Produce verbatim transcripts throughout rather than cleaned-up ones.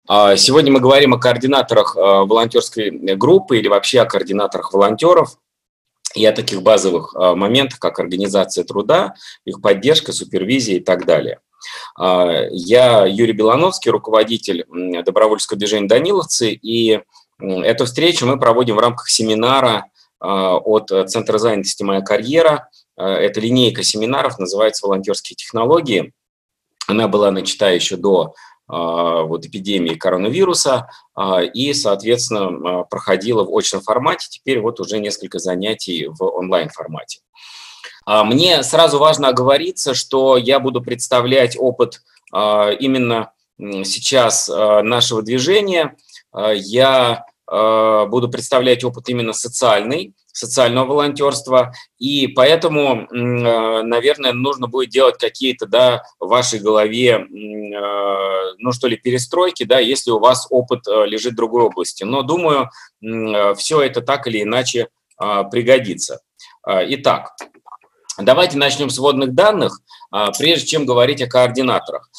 Сегодня мы говорим о координаторах волонтерской группы или вообще о координаторах волонтеров и о таких базовых моментах, как организация труда, их поддержка, супервизия и так далее. Я Юрий Белановский, руководитель добровольческого движения «Даниловцы», и эту встречу мы проводим в рамках семинара от Центра занятости «Моя карьера». Это линейка семинаров, называется «Волонтерские технологии». Она была начата еще до вот, эпидемии коронавируса и, соответственно, проходила в очном формате. Теперь вот уже несколько занятий в онлайн-формате. Мне сразу важно оговориться, что я буду представлять опыт именно сейчас нашего движения. Я буду представлять опыт именно социальный, социального волонтерства, и поэтому, наверное, нужно будет делать какие-то, да, в вашей голове, ну что ли, перестройки, да, если у вас опыт лежит в другой области. Но, думаю, все это так или иначе пригодится. Итак, давайте начнем с вводных данных, прежде чем говорить о координаторах.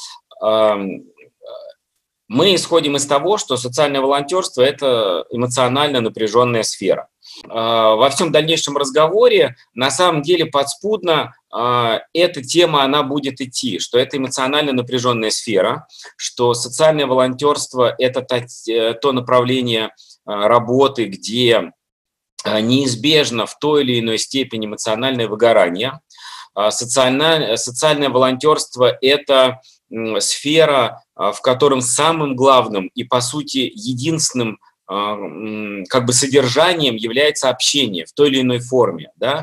Мы исходим из того, что социальное волонтерство – это эмоционально напряженная сфера. Во всем дальнейшем разговоре на самом деле подспудно эта тема она будет идти, что это эмоционально напряженная сфера, что социальное волонтерство – это то направление работы, где неизбежно в той или иной степени эмоциональное выгорание. Социальное, социальное волонтерство – это сфера, в котором самым главным и, по сути, единственным как бы содержанием является общение в той или иной форме. Да?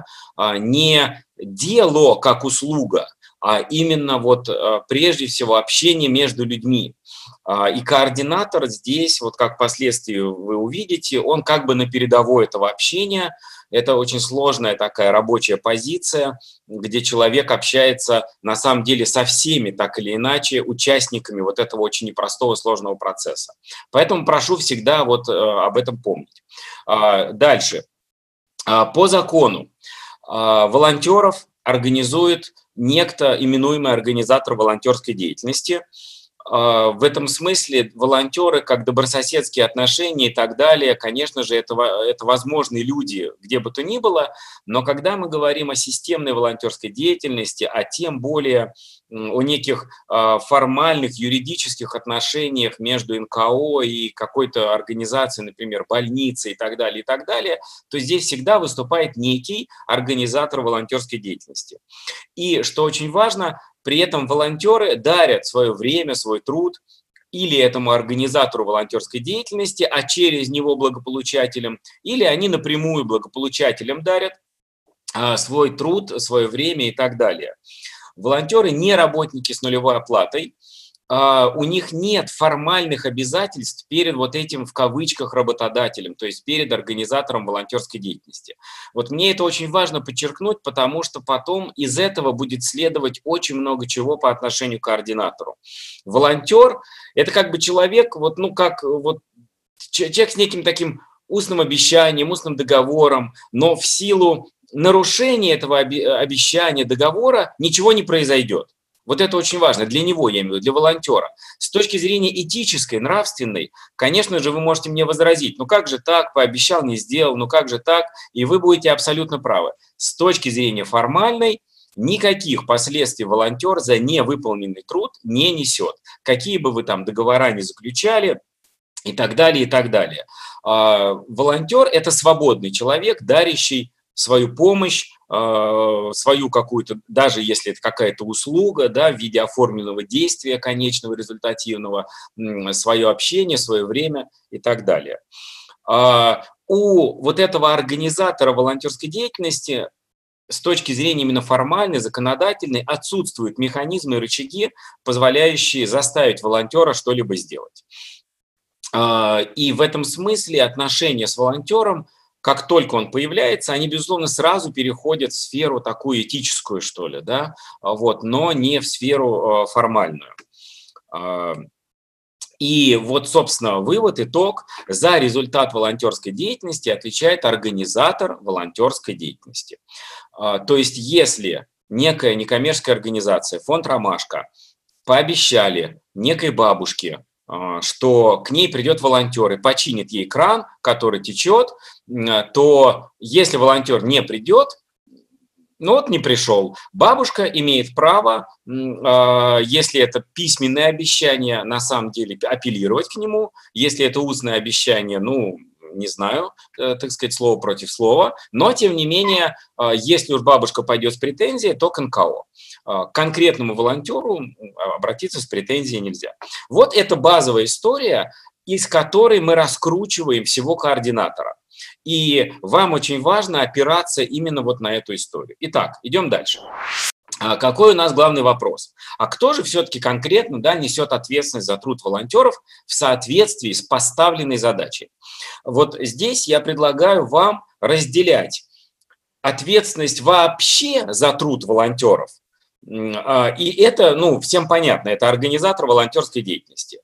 Не дело как услуга, а именно вот прежде всего общение между людьми. И координатор здесь, вот как впоследствии вы увидите, он как бы на передовой этого общения. Это очень сложная такая рабочая позиция, где человек общается на самом деле со всеми, так или иначе, участниками вот этого очень непростого, сложного процесса. Поэтому прошу всегда вот об этом помнить. Дальше. По закону волонтеров организует некто, именуемый организатор волонтерской деятельности. В этом смысле волонтеры, как добрососедские отношения и так далее, конечно же, это, это возможные люди, где бы то ни было, но когда мы говорим о системной волонтерской деятельности, а тем более о неких формальных юридических отношениях между эн ка о и какой-то организацией, например, больницей и так далее, и так далее, то здесь всегда выступает некий организатор волонтерской деятельности. И, что очень важно, при этом волонтеры дарят свое время, свой труд или этому организатору волонтерской деятельности, а через него благополучателям, или они напрямую благополучателям дарят свой труд, свое время и так далее. Волонтеры не работники с нулевой оплатой, у них нет формальных обязательств перед вот этим в кавычках работодателем, то есть перед организатором волонтерской деятельности. Вот мне это очень важно подчеркнуть, потому что потом из этого будет следовать очень много чего по отношению к координатору. Волонтер – это как бы человек, вот, ну как вот, человек с неким таким устным обещанием, устным договором, но в силу нарушения этого обещания, договора ничего не произойдет. Вот это очень важно для него, я имею в виду, для волонтера. С точки зрения этической, нравственной, конечно же, вы можете мне возразить, ну как же так, пообещал, не сделал, ну как же так, и вы будете абсолютно правы. С точки зрения формальной, никаких последствий волонтер за невыполненный труд не несет. Какие бы вы там договора ни заключали, и так далее, и так далее. Волонтер – это свободный человек, дарящий свою помощь, свою какую-то, даже если это какая-то услуга, да, в виде оформленного действия конечного, результативного, свое общение, свое время и так далее. У вот этого организатора волонтерской деятельности с точки зрения именно формальной, законодательной, отсутствуют механизмы и рычаги, позволяющие заставить волонтера что-либо сделать. И в этом смысле отношения с волонтером, как только он появляется, они, безусловно, сразу переходят в сферу такую этическую, что ли, да, вот, но не в сферу формальную. И вот, собственно, вывод, итог: за результат волонтерской деятельности отвечает организатор волонтерской деятельности. То есть, если некая некоммерческая организация, фонд «Ромашка», пообещали некой бабушке что к ней придет волонтер и починит ей кран, который течет, то если волонтер не придет, ну вот не пришел. Бабушка имеет право, если это письменное обещание, на самом деле апеллировать к нему. Если это устное обещание, ну, не знаю, так сказать, слово против слова. Но, тем не менее, если уж бабушка пойдет с претензией, то к эн ка о. К конкретному волонтеру обратиться с претензией нельзя. Вот это базовая история, из которой мы раскручиваем всего координатора. И вам очень важно опираться именно вот на эту историю. Итак, идем дальше. Какой у нас главный вопрос? А кто же все-таки конкретно, да, несет ответственность за труд волонтеров в соответствии с поставленной задачей? Вот здесь я предлагаю вам разделять ответственность вообще за труд волонтеров. И это, ну, всем понятно, это организатор волонтерской деятельности.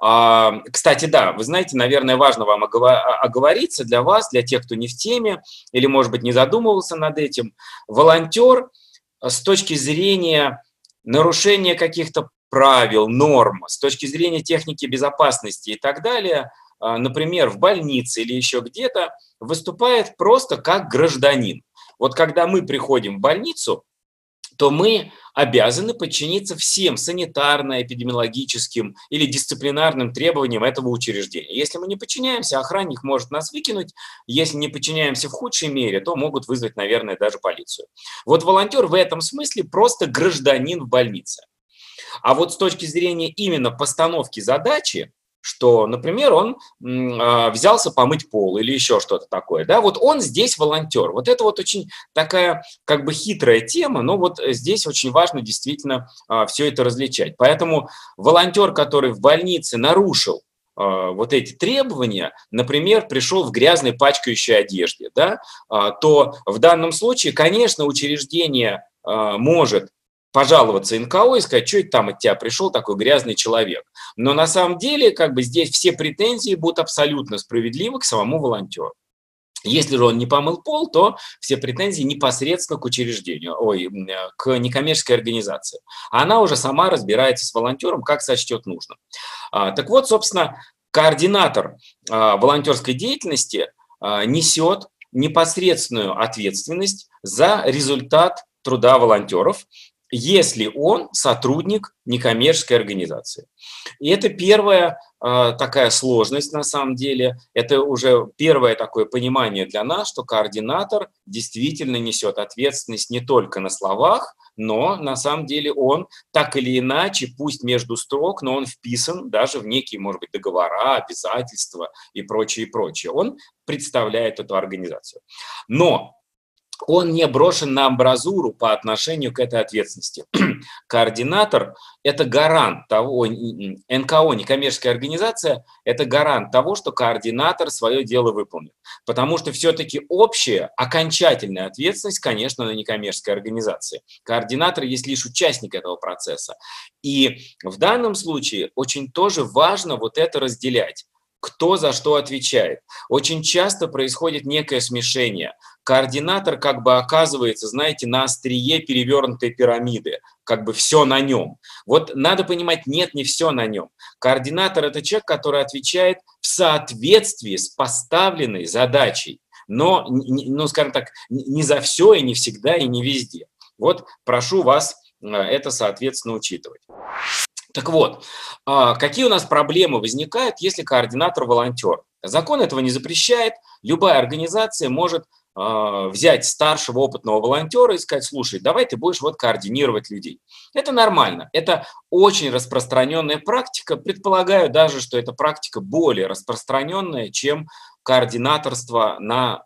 Кстати, да, вы знаете, наверное, важно вам оговориться для вас, для тех, кто не в теме или, может быть, не задумывался над этим. Волонтер с точки зрения нарушения каких-то правил, норм, с точки зрения техники безопасности и так далее, например, в больнице или еще где-то, выступает просто как гражданин. Вот когда мы приходим в больницу, то мы обязаны подчиниться всем санитарно-эпидемиологическим или дисциплинарным требованиям этого учреждения. Если мы не подчиняемся, охранник может нас выкинуть. Если не подчиняемся в худшей мере, то могут вызвать, наверное, даже полицию. Вот волонтер в этом смысле просто гражданин в больнице. А вот с точки зрения именно постановки задачи, что, например, он э, взялся помыть пол или еще что-то такое, да, вот он здесь волонтер. Вот это вот очень такая как бы хитрая тема, но вот здесь очень важно действительно э, все это различать. Поэтому волонтер, который в больнице нарушил э, вот эти требования, например, пришел в грязной пачкающей одежде, да, э, то в данном случае, конечно, учреждение э, может пожаловаться эн ка о и сказать, что это там от тебя пришел такой грязный человек. Но на самом деле как бы здесь все претензии будут абсолютно справедливы к самому волонтеру. Если же он не помыл пол, то все претензии непосредственно к учреждению, ой, к некоммерческой организации. Она уже сама разбирается с волонтером, как сочтет нужным. А, так вот, собственно, координатор а, волонтерской деятельности а, несет непосредственную ответственность за результат труда волонтеров, если он сотрудник некоммерческой организации. И это первая э, такая сложность на самом деле, это уже первое такое понимание для нас, что координатор действительно несет ответственность не только на словах, но на самом деле он так или иначе, пусть между строк, но он вписан даже в некие, может быть, договора, обязательства и прочее, и прочее. Он представляет эту организацию. Но он не брошен на амбразуру по отношению к этой ответственности. Координатор – это гарант того, эн ка о, некоммерческая организация, это гарант того, что координатор свое дело выполнит. Потому что все-таки общая, окончательная ответственность, конечно, на некоммерческой организации. Координатор есть лишь участник этого процесса. И в данном случае очень тоже важно вот это разделять. Кто за что отвечает. Очень часто происходит некое смешение. Координатор как бы оказывается, знаете, на острие перевернутой пирамиды, как бы все на нем. Вот надо понимать, нет, не все на нем. Координатор – это человек, который отвечает в соответствии с поставленной задачей, но, ну, скажем так, не за все и не всегда и не везде. Вот прошу вас это, соответственно, учитывать. Так вот, какие у нас проблемы возникают, если координатор волонтер? Закон этого не запрещает. Любая организация может взять старшего опытного волонтера и сказать, слушай, давай ты будешь вот координировать людей. Это нормально. Это очень распространенная практика. Предполагаю даже, что эта практика более распространенная, чем координаторство на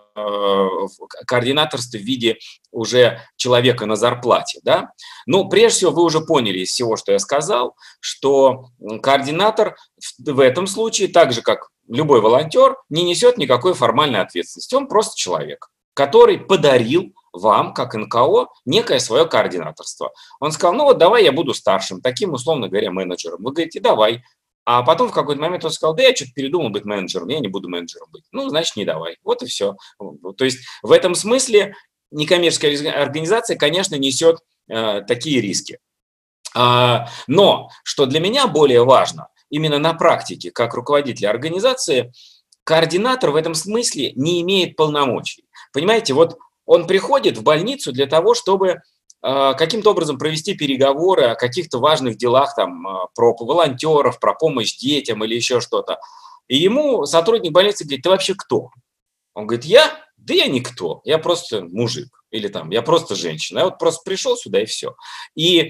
координаторство в виде уже человека на зарплате. Да? Но прежде всего вы уже поняли из всего, что я сказал, что координатор в этом случае, так же как любой волонтер, не несет никакой формальной ответственности. Он просто человек, который подарил вам, как эн ка о, некое свое координаторство. Он сказал, ну вот давай я буду старшим, таким, условно говоря, менеджером. Вы говорите, давай. А потом в какой-то момент он сказал, да я что-то передумал быть менеджером, я не буду менеджером быть. Ну, значит, не давай. Вот и все. То есть в этом смысле некоммерческая организация, конечно, несет э, такие риски. А, но, что для меня более важно, именно на практике, как руководитель организации, координатор в этом смысле не имеет полномочий. Понимаете, вот он приходит в больницу для того, чтобы э, каким-то образом провести переговоры о каких-то важных делах, там, э, про волонтеров, про помощь детям или еще что-то. И ему сотрудник больницы говорит: ты вообще кто? Он говорит: я? Да я никто, я просто мужик, или там, я просто женщина, я вот просто пришел сюда и все. И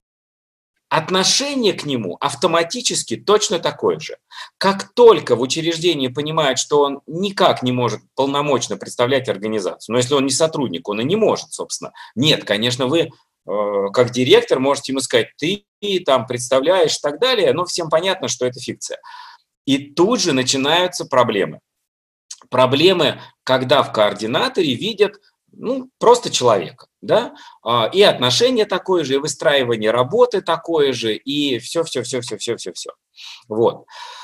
отношение к нему автоматически точно такое же. Как только в учреждении понимают, что он никак не может полномочно представлять организацию, но если он не сотрудник, он и не может, собственно. Нет, конечно, вы э, как директор можете ему сказать: ты там представляешь и так далее, но всем понятно, что это фикция. И тут же начинаются проблемы. Проблемы, когда в координаторе видят, ну, просто человека, да, и отношение такое же, и выстраивание работы такое же, и все-все-все-все-все-все-все. Вот.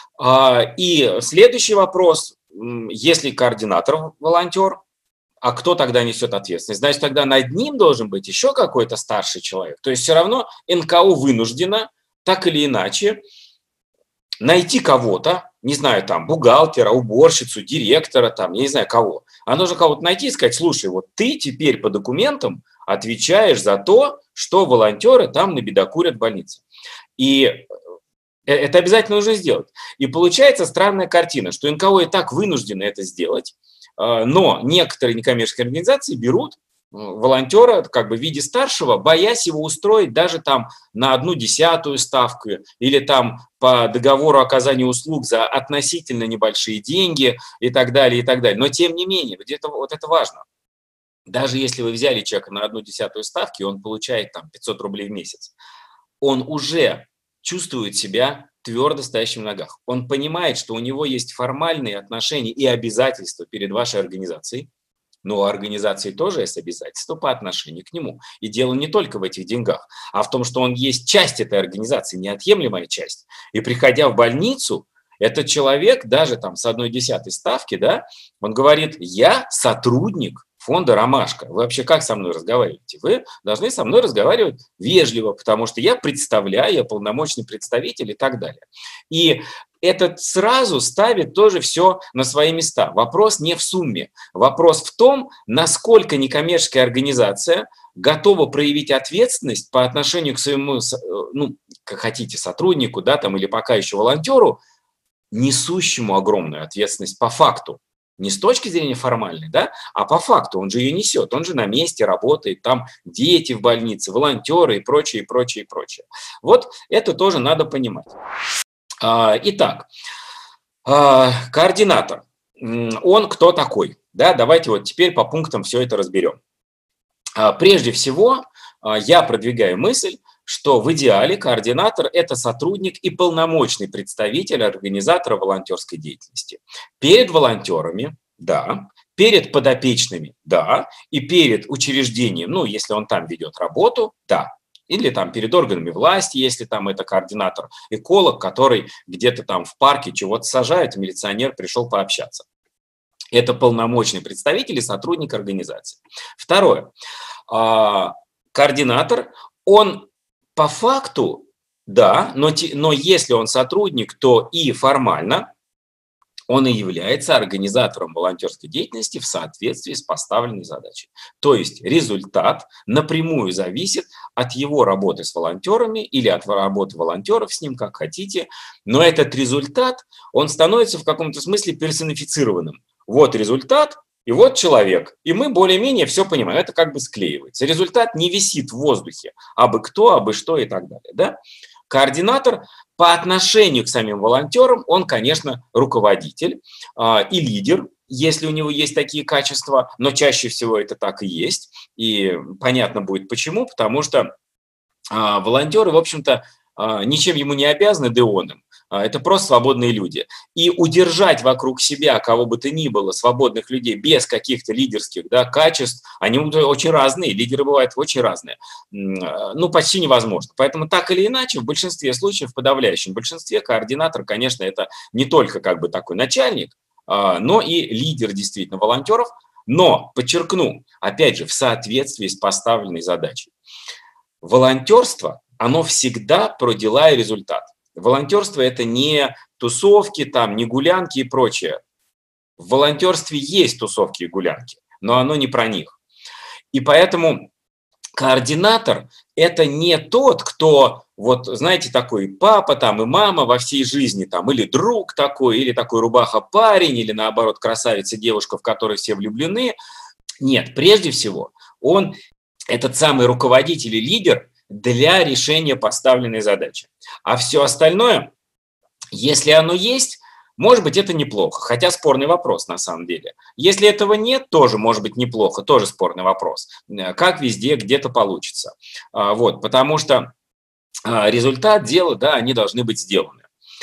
И следующий вопрос: если координатор волонтер, а кто тогда несет ответственность? Значит, тогда над ним должен быть еще какой-то старший человек. То есть все равно эн ка о вынуждена так или иначе найти кого-то, не знаю, там, бухгалтера, уборщицу, директора, там, я не знаю кого. А нужно кого-то найти и сказать: слушай, вот ты теперь по документам отвечаешь за то, что волонтеры там набедокурят в больнице. И это обязательно нужно сделать. И получается странная картина, что эн ка о и так вынуждены это сделать, но некоторые некоммерческие организации берут волонтера как бы в виде старшего, боясь его устроить даже там на одну десятую ставку или там по договору оказания услуг за относительно небольшие деньги и так далее, и так далее. Но тем не менее, вот это, вот это важно. Даже если вы взяли человека на одну десятую ставки, и он получает там пятьсот рублей в месяц, он уже чувствует себя твердо стоящим на ногах. Он понимает, что у него есть формальные отношения и обязательства перед вашей организацией, но у организации тоже есть обязательства по отношению к нему. И дело не только в этих деньгах, а в том, что он есть часть этой организации, неотъемлемая часть. И приходя в больницу, этот человек даже там с одной десятой ставки, да, он говорит: я сотрудник фонда «Ромашка». Вы вообще как со мной разговариваете? Вы должны со мной разговаривать вежливо, потому что я представляю, я полномочный представитель и так далее. И это сразу ставит тоже все на свои места. Вопрос не в сумме. Вопрос в том, насколько некоммерческая организация готова проявить ответственность по отношению к своему, ну, как хотите, сотруднику, да, там, или пока еще волонтеру, несущему огромную ответственность по факту. Не с точки зрения формальной, да, а по факту. Он же ее несет, он же на месте работает, там дети в больнице, волонтеры и прочее, и прочее, и прочее. Вот это тоже надо понимать. Итак, координатор. Он кто такой? Да, давайте вот теперь по пунктам все это разберем. Прежде всего, я продвигаю мысль, что в идеале координатор – это сотрудник и полномочный представитель организатора волонтерской деятельности. Перед волонтерами, да, перед подопечными, да, и перед учреждением, ну, если он там ведет работу, да, или там перед органами власти, если там это координатор-эколог, который где-то там в парке чего-то сажает, милиционер пришел пообщаться. Это полномочный представитель и сотрудник организации. Второе. Координатор, он по факту, да, но, но если он сотрудник, то и формально он и является организатором волонтерской деятельности в соответствии с поставленной задачей. То есть результат напрямую зависит от его работы с волонтерами или от работы волонтеров с ним, как хотите, но этот результат, он становится в каком-то смысле персонифицированным. Вот результат, и вот человек. И мы более-менее все понимаем. Это как бы склеивается. Результат не висит в воздухе. Абы кто, абы что и так далее. Да? Координатор по отношению к самим волонтерам, он, конечно, руководитель э, и лидер, если у него есть такие качества, но чаще всего это так и есть. И понятно будет почему, потому что э, волонтеры, в общем-то, э, ничем ему не обязаны, да и он им. Это просто свободные люди. И удержать вокруг себя кого бы то ни было, свободных людей, без каких-то лидерских, да, качеств, они очень разные, лидеры бывают очень разные, ну, почти невозможно. Поэтому так или иначе, в большинстве случаев, в подавляющем большинстве, координатор, конечно, это не только как бы такой начальник, но и лидер действительно волонтеров, но, подчеркну, опять же, в соответствии с поставленной задачей. Волонтерство, оно всегда про дела и результат. Волонтерство – это не тусовки, там, не гулянки и прочее. В волонтерстве есть тусовки и гулянки, но оно не про них. И поэтому координатор – это не тот, кто, вот, знаете, такой папа там и мама во всей жизни, там, или друг такой, или такой рубаха-парень, или, наоборот, красавица-девушка, в которой все влюблены. Нет, прежде всего, он этот самый руководитель и лидер для решения поставленной задачи. А все остальное, если оно есть, может быть, это неплохо, хотя спорный вопрос на самом деле. Если этого нет, тоже может быть неплохо, тоже спорный вопрос. Как везде, где-то получится. Вот, потому что результат дела, да, они должны быть сделаны.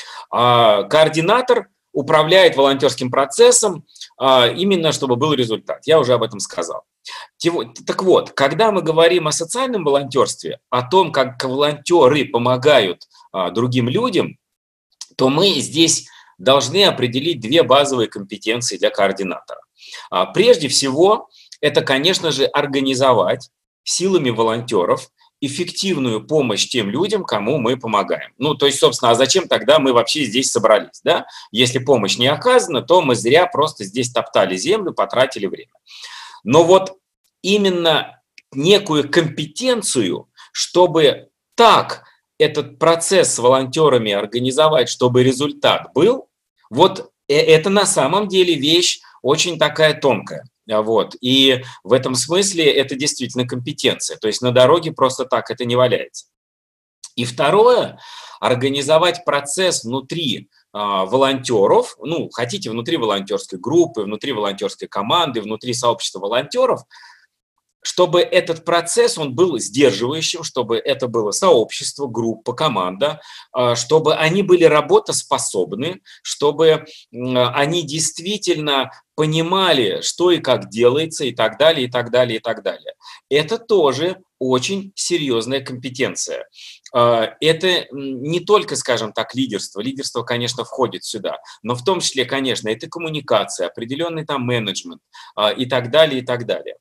Координатор управляет волонтерским процессом именно, чтобы был результат. Я уже об этом сказал. Так вот, когда мы говорим о социальном волонтерстве, о том, как волонтеры помогают другим людям, то мы здесь должны определить две базовые компетенции для координатора. Прежде всего, это, конечно же, организовать силами волонтеров эффективную помощь тем людям, кому мы помогаем. Ну, то есть, собственно, а зачем тогда мы вообще здесь собрались, да? Если помощь не оказана, то мы зря просто здесь топтали землю, потратили время. Но вот именно некую компетенцию, чтобы так этот процесс с волонтерами организовать, чтобы результат был, вот это на самом деле вещь очень такая тонкая. Вот. И в этом смысле это действительно компетенция. То есть на дороге просто так это не валяется. И второе, организовать процесс внутри а, волонтеров, ну, хотите, внутри волонтерской группы, внутри волонтерской команды, внутри сообщества волонтеров, чтобы этот процесс, он был сдерживающим, чтобы это было сообщество, группа, команда, чтобы они были работоспособны, чтобы они действительно понимали, что и как делается, и так далее, и так далее, и так далее. Это тоже очень серьезная компетенция. Это не только, скажем так, лидерство. Лидерство, конечно, входит сюда, но в том числе, конечно, это коммуникация, определенный там менеджмент и так далее, и так далее.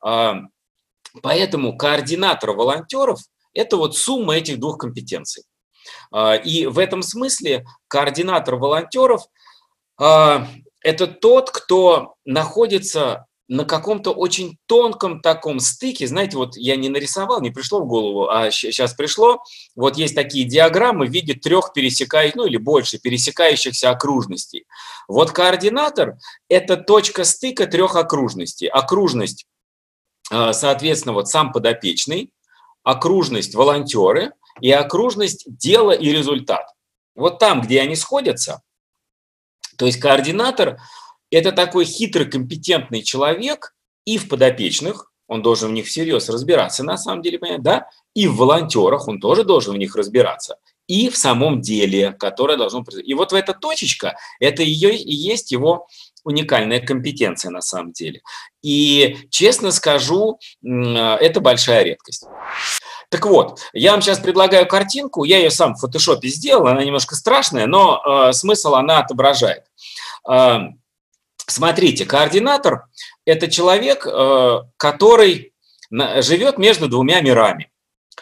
Поэтому координатор волонтеров – это вот сумма этих двух компетенций. И в этом смысле координатор волонтеров – это тот, кто находится на каком-то очень тонком таком стыке. Знаете, вот я не нарисовал, не пришло в голову, а сейчас пришло. Вот есть такие диаграммы в виде трех пересекающих, ну или больше, пересекающихся окружностей. Вот координатор – это точка стыка трех окружностей. Окружность, соответственно, вот сам подопечный, окружность волонтеры и окружность дело и результат. Вот там, где они сходятся, то есть координатор – это такой хитрый, компетентный человек и в подопечных, он должен в них всерьез разбираться, на самом деле, да, и в волонтерах он тоже должен в них разбираться, и в самом деле, которое должно произойти. И вот в эта точечка, это ее и есть его уникальная компетенция на самом деле. И, честно скажу, это большая редкость. Так вот, я вам сейчас предлагаю картинку, я ее сам в фотошопе сделал, она немножко страшная, но э, смысл она отображает. Э, смотрите, координатор – это человек, э, который на, живет между двумя мирами.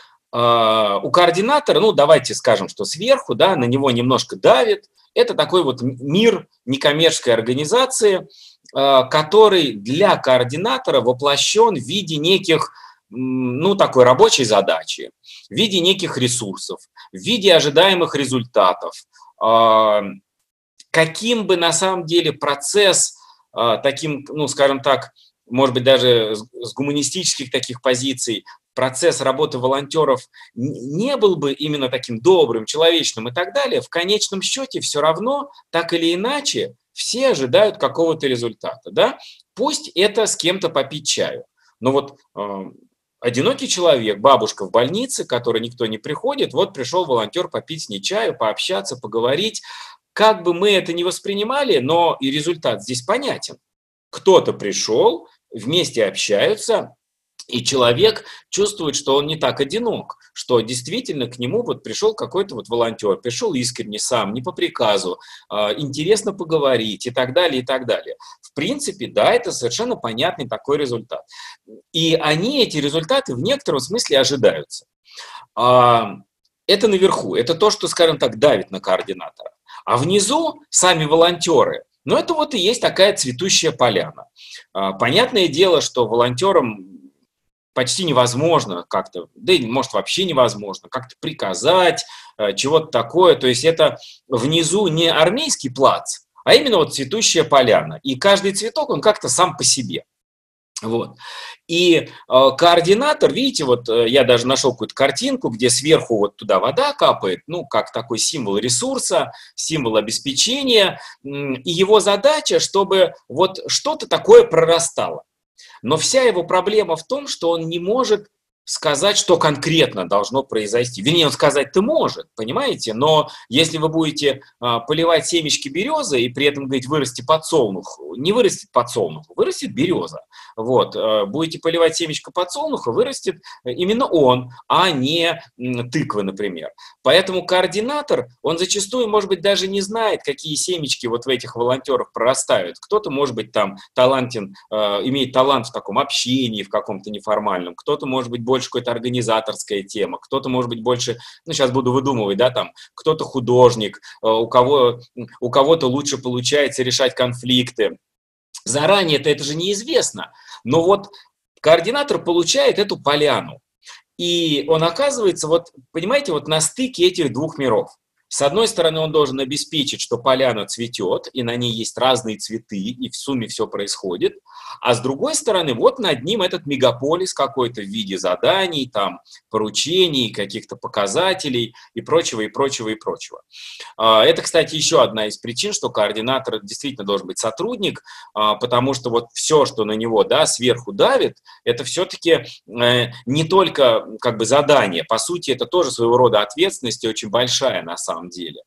Э, у координатора, ну давайте скажем, что сверху, да, на него немножко давит, это такой вот мир некоммерческой организации, э, который для координатора воплощен в виде неких, ну, такой рабочей задачи, в виде неких ресурсов, в виде ожидаемых результатов. Каким бы на самом деле процесс, таким, ну, скажем так, может быть, даже с гуманистических таких позиций, процесс работы волонтеров не был бы именно таким добрым, человечным и так далее, в конечном счете все равно, так или иначе, все ожидают какого-то результата. Да? Пусть это с кем-то попить чаю. Но вот одинокий человек, бабушка в больнице, к которой никто не приходит, вот пришел волонтер попить с ней чаю, пообщаться, поговорить. Как бы мы это ни воспринимали, но и результат здесь понятен. Кто-то пришел, вместе общаются, и человек чувствует, что он не так одинок, что действительно к нему вот пришел какой-то вот волонтер, пришел искренне сам, не по приказу, интересно поговорить и так далее, и так далее. В принципе, да, это совершенно понятный такой результат. И они, эти результаты, в некотором смысле ожидаются. это наверху, это то, что, скажем так, давит на координатора. А внизу сами волонтеры. Но это вот и есть такая цветущая поляна. Понятное дело, что волонтерам почти невозможно как-то, да и может вообще невозможно, как-то приказать, чего-то такое. То есть это внизу не армейский плац, а именно вот цветущая поляна. И каждый цветок, он как-то сам по себе. Вот. И э, координатор, видите, вот э, я даже нашел какую-то картинку, где сверху вот туда вода капает, ну, как такой символ ресурса, символ обеспечения, и его задача, чтобы вот что-то такое прорастало. Но вся его проблема в том, что он не может сказать, что конкретно должно произойти. Вернее, он сказать-то может, понимаете? Но если вы будете а, поливать семечки березы и при этом говорить «вырасти подсолнух», не вырастет подсолнух, вырастет береза. Вот. Будете поливать семечко подсолнуха, вырастет именно он, а не тыквы, например. Поэтому координатор, он зачастую, может быть, даже не знает, какие семечки вот в этих волонтерах прорастают. Кто-то, может быть, там талантен, э, имеет талант в таком общении, в каком-то неформальном, кто-то, может быть, больше какая-то организаторская тема, кто-то, может быть, больше, ну, сейчас буду выдумывать, да, там, кто-то художник, э, у кого, у кого-то лучше получается решать конфликты. Заранее это, это же неизвестно, но вот координатор получает эту поляну, и он оказывается, вот, понимаете, вот на стыке этих двух миров. С одной стороны, он должен обеспечить, что поляна цветет, и на ней есть разные цветы, и в сумме все происходит. А с другой стороны, вот над ним этот мегаполис какой-то в виде заданий, там, поручений, каких-то показателей и прочего, и прочего, и прочего. Это, кстати, еще одна из причин, что координатор действительно должен быть сотрудник, потому что вот все, что на него, да, сверху давит, это все-таки не только как бы задание, по сути, это тоже своего рода ответственность, и очень большая на самом деле.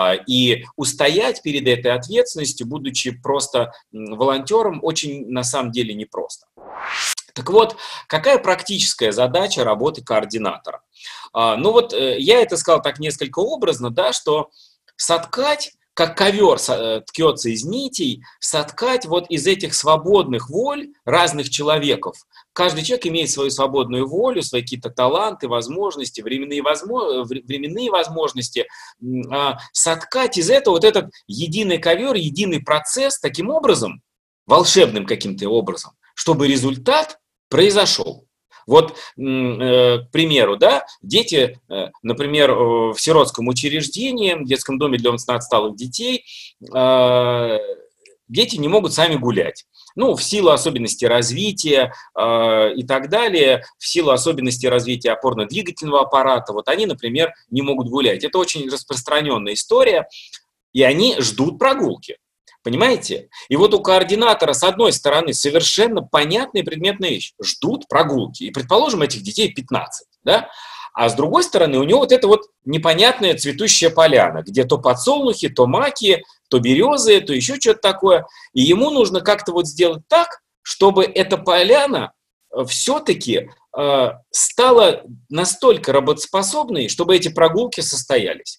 И устоять перед этой ответственностью, будучи просто волонтером, очень на самом деле непросто. Так вот, какая практическая задача работы координатора? Ну вот я это сказал так несколько образно, да, что соткать, как ковер ткется из нитей, соткать вот из этих свободных воль разных человеков. Каждый человек имеет свою свободную волю, свои какие-то таланты, возможности, временные, возможно, временные возможности. Соткать из этого вот этот единый ковер, единый процесс таким образом, волшебным каким-то образом, чтобы результат произошел. Вот, к примеру, да, дети, например, в сиротском учреждении, в детском доме для умственно отсталых детей, дети не могут сами гулять. Ну, в силу особенностей развития э, и так далее, в силу особенностей развития опорно-двигательного аппарата, вот они, например, не могут гулять. Это очень распространенная история, и они ждут прогулки. Понимаете? И вот у координатора, с одной стороны, совершенно понятная предметная вещь. Ждут прогулки. И, предположим, этих детей пятнадцать, да? А с другой стороны, у него вот эта вот непонятная цветущая поляна, где то подсолнухи, то маки, то березы, то еще что-то такое. И ему нужно как-то вот сделать так, чтобы эта поляна все-таки э, стала настолько работоспособной, чтобы эти прогулки состоялись.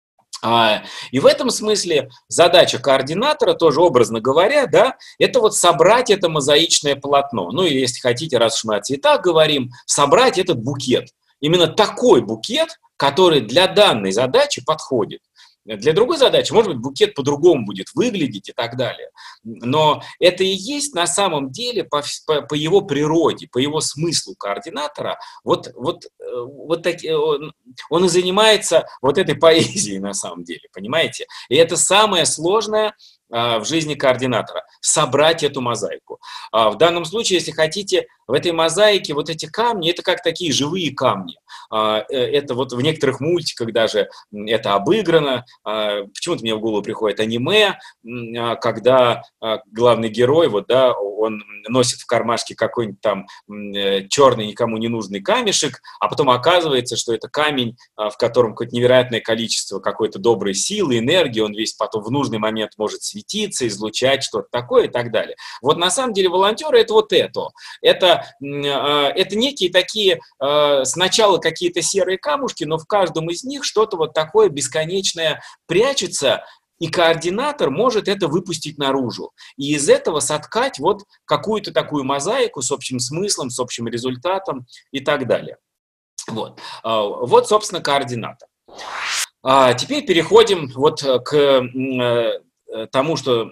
И в этом смысле задача координатора, тоже образно говоря, да, это вот собрать это мозаичное полотно. Ну, или если хотите, раз уж мы о цветах говорим, собрать этот букет. Именно такой букет, который для данной задачи подходит. Для другой задачи, может быть, букет по-другому будет выглядеть и так далее. Но это и есть на самом деле по, по, по его природе, по его смыслу координатора. Вот, вот, вот так, он, он и занимается вот этой поэзией на самом деле, понимаете? И это самое сложное в жизни координатора – собрать эту мозаику. В данном случае, если хотите, в этой мозаике вот эти камни – это как такие живые камни. Это вот в некоторых мультиках даже это обыграно. Почему-то мне в голову приходит аниме, когда главный герой, вот, да, он носит в кармашке какой-нибудь там черный, никому не нужный камешек, а потом оказывается, что это камень, в котором какое-то невероятное количество какой-то доброй силы, энергии, он весь потом в нужный момент может светиться, излучать что-то такое и так далее. Вот на самом деле волонтеры – это вот это. Это, это некие такие сначала какие-то серые камушки, но в каждом из них что-то вот такое бесконечное прячется, и координатор может это выпустить наружу. И из этого соткать вот какую-то такую мозаику с общим смыслом, с общим результатом и так далее. Вот, вот собственно, координатор. А теперь переходим вот к тому, что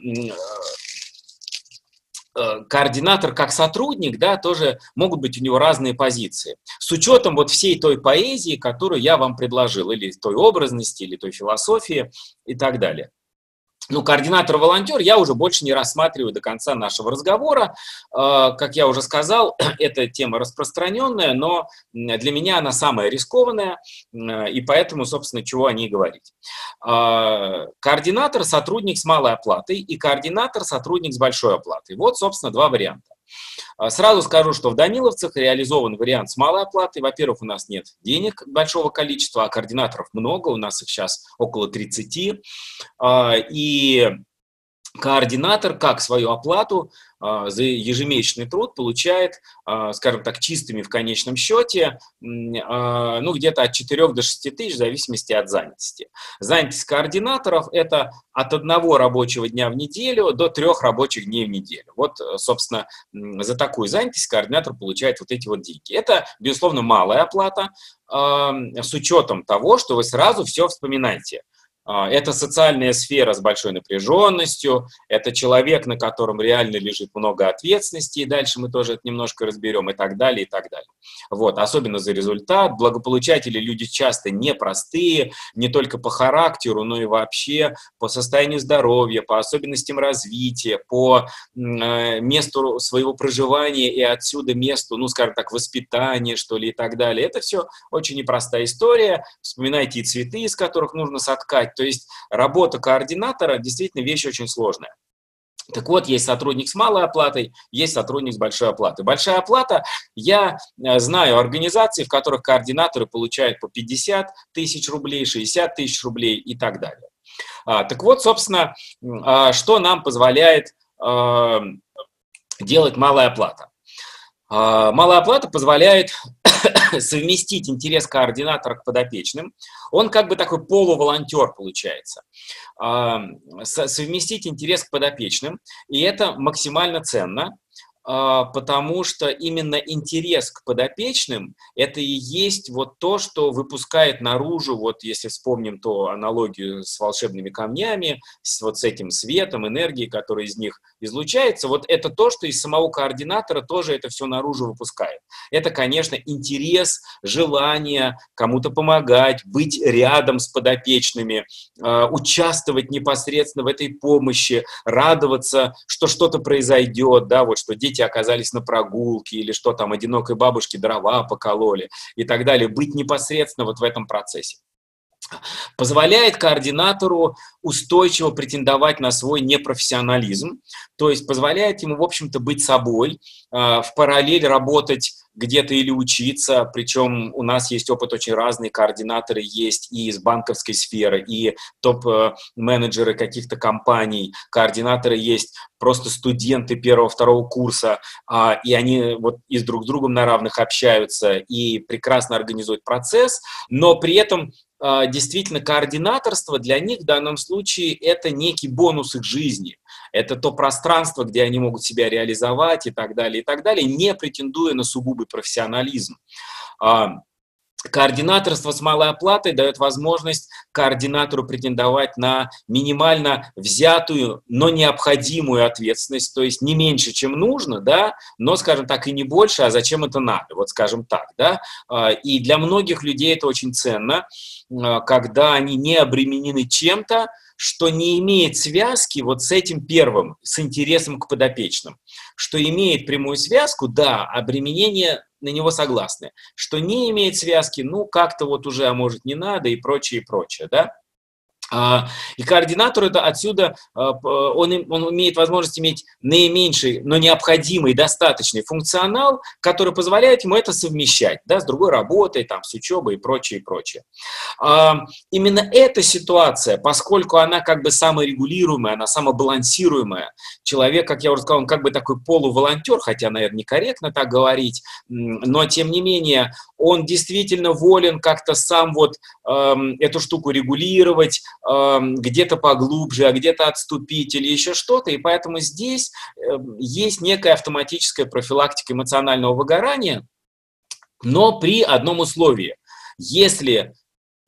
координатор как сотрудник, да, тоже могут быть у него разные позиции. С учетом вот всей той поэзии, которую я вам предложил, или той образности, или той философии и так далее. Ну, координатор-волонтер я уже больше не рассматриваю до конца нашего разговора. Как я уже сказал, эта тема распространенная, но для меня она самая рискованная, и поэтому, собственно, чего о ней говорить. Координатор – сотрудник с малой оплатой, и координатор – сотрудник с большой оплатой. Вот, собственно, два варианта. Сразу скажу, что в Даниловцах реализован вариант с малой оплатой. Во-первых, у нас нет денег большого количества, а координаторов много, у нас их сейчас около тридцати. И координатор, как свою оплату за ежемесячный труд, получает, скажем так, чистыми в конечном счете, ну, где-то от четырёх до шести тысяч, в зависимости от занятости. Занятость координаторов – это от одного рабочего дня в неделю до трех рабочих дней в неделю. Вот, собственно, за такую занятость координатор получает вот эти вот деньги. Это, безусловно, малая оплата, с учетом того, что вы сразу все вспоминаете. Это социальная сфера с большой напряженностью, это человек, на котором реально лежит много ответственности, и дальше мы тоже это немножко разберем, и так далее, и так далее. Вот, особенно за результат. Благополучатели люди часто непростые, не только по характеру, но и вообще по состоянию здоровья, по особенностям развития, по месту своего проживания и отсюда месту, ну, скажем так, воспитания, что ли, и так далее. Это все очень непростая история. Вспоминайте и цветы, из которых нужно соткать. То есть работа координатора действительно вещь очень сложная. Так вот, есть сотрудник с малой оплатой, есть сотрудник с большой оплатой. Большая оплата, я знаю организации, в которых координаторы получают по пятьдесят тысяч рублей, шестьдесят тысяч рублей и так далее. А, так вот, собственно, что нам позволяет а, делать малая оплата? А, малая оплата позволяет совместить интерес координатора к подопечным. Он как бы такой полуволонтер получается. Совместить интерес к подопечным, и это максимально ценно, потому что именно интерес к подопечным – это и есть вот то, что выпускает наружу, вот если вспомним ту аналогию с волшебными камнями, с вот с этим светом, энергией, которая из них излучается, вот это то, что из самого координатора тоже это все наружу выпускает. Это, конечно, интерес, желание кому-то помогать, быть рядом с подопечными, участвовать непосредственно в этой помощи, радоваться, что что-то произойдет, да, вот что дети оказались на прогулке, или что там одинокой бабушке дрова покололи и так далее, быть непосредственно вот в этом процессе. Позволяет координатору устойчиво претендовать на свой непрофессионализм, то есть позволяет ему, в общем-то, быть собой, в параллель работать где-то или учиться, причем у нас есть опыт очень разный, координаторы есть и из банковской сферы, и топ-менеджеры каких-то компаний, координаторы есть просто студенты первого-второго курса, и они вот и с друг с другом на равных общаются и прекрасно организуют процесс, но при этом действительно координаторство для них в данном случае это некий бонус их жизни. Это то пространство, где они могут себя реализовать и так далее, и так далее, не претендуя на сугубый профессионализм. Координаторство с малой оплатой дает возможность координатору претендовать на минимально взятую, но необходимую ответственность, то есть не меньше, чем нужно, да, но, скажем так, и не больше, а зачем это надо, вот скажем так, да. И для многих людей это очень ценно, когда они не обременены чем-то, что не имеет связки вот с этим первым, с интересом к подопечным. Что имеет прямую связку, да, обременение на него согласны. Что не имеет связки, ну, как-то вот уже, а может, не надо и прочее, и прочее, да. И координатор это отсюда, он, он имеет возможность иметь наименьший, но необходимый, достаточный функционал, который позволяет ему это совмещать, да, с другой работой, там, с учебой и прочее, и прочее. Именно эта ситуация, поскольку она как бы саморегулируемая, она самобалансируемая, человек, как я уже сказал, он как бы такой полуволонтер, хотя, наверное, некорректно так говорить, но, тем не менее, он действительно волен как-то сам вот эту штуку регулировать, где-то поглубже, а где-то отступить или еще что-то. И поэтому здесь есть некая автоматическая профилактика эмоционального выгорания, но при одном условии. Если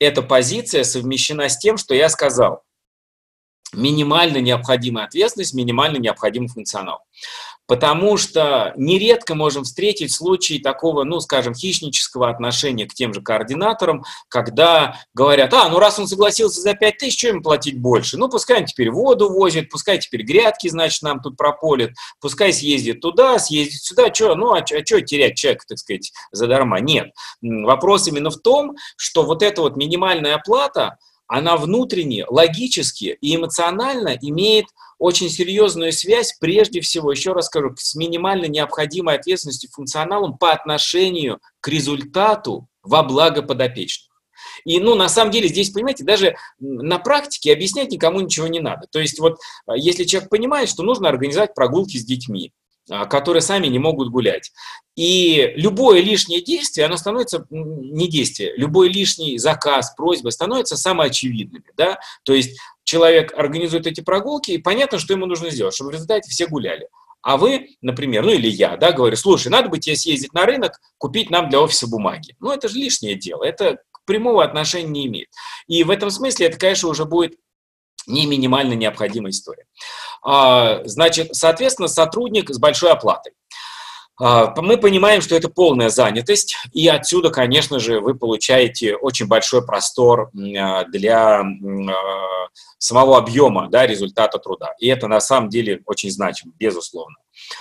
эта позиция совмещена с тем, что я сказал. Минимально необходимая ответственность, минимально необходимый функционал. Потому что нередко можем встретить случаи такого, ну, скажем, хищнического отношения к тем же координаторам, когда говорят: а, ну раз он согласился за пять тысяч, что ему платить больше? Ну, пускай он теперь воду возит, пускай теперь грядки, значит, нам тут прополит, пускай съездит туда, съездит сюда, что, ну, а, а что терять человека, так сказать, задарма? Нет. Вопрос именно в том, что вот эта вот минимальная оплата, она внутренне, логически и эмоционально имеет очень серьезную связь, прежде всего, еще раз скажу, с минимально необходимой ответственностью, функционалом по отношению к результату во благо подопечных. И, ну, на самом деле, здесь, понимаете, даже на практике объяснять никому ничего не надо. То есть, вот, если человек понимает, что нужно организовать прогулки с детьми, которые сами не могут гулять. И любое лишнее действие, оно становится, не действие, любой лишний заказ, просьба становятся самоочевидными. Да? То есть человек организует эти прогулки, и понятно, что ему нужно сделать, чтобы в результате все гуляли. А вы, например, ну или я, да, говорю: слушай, надо бы тебе съездить на рынок, купить нам для офиса бумаги. Ну это же лишнее дело, это прямого отношения не имеет. И в этом смысле это, конечно, уже будет не минимально необходимая история. Значит, соответственно, сотрудник с большой оплатой. Мы понимаем, что это полная занятость, и отсюда, конечно же, вы получаете очень большой простор для самого объема, да, результата труда. И это на самом деле очень значимо, безусловно.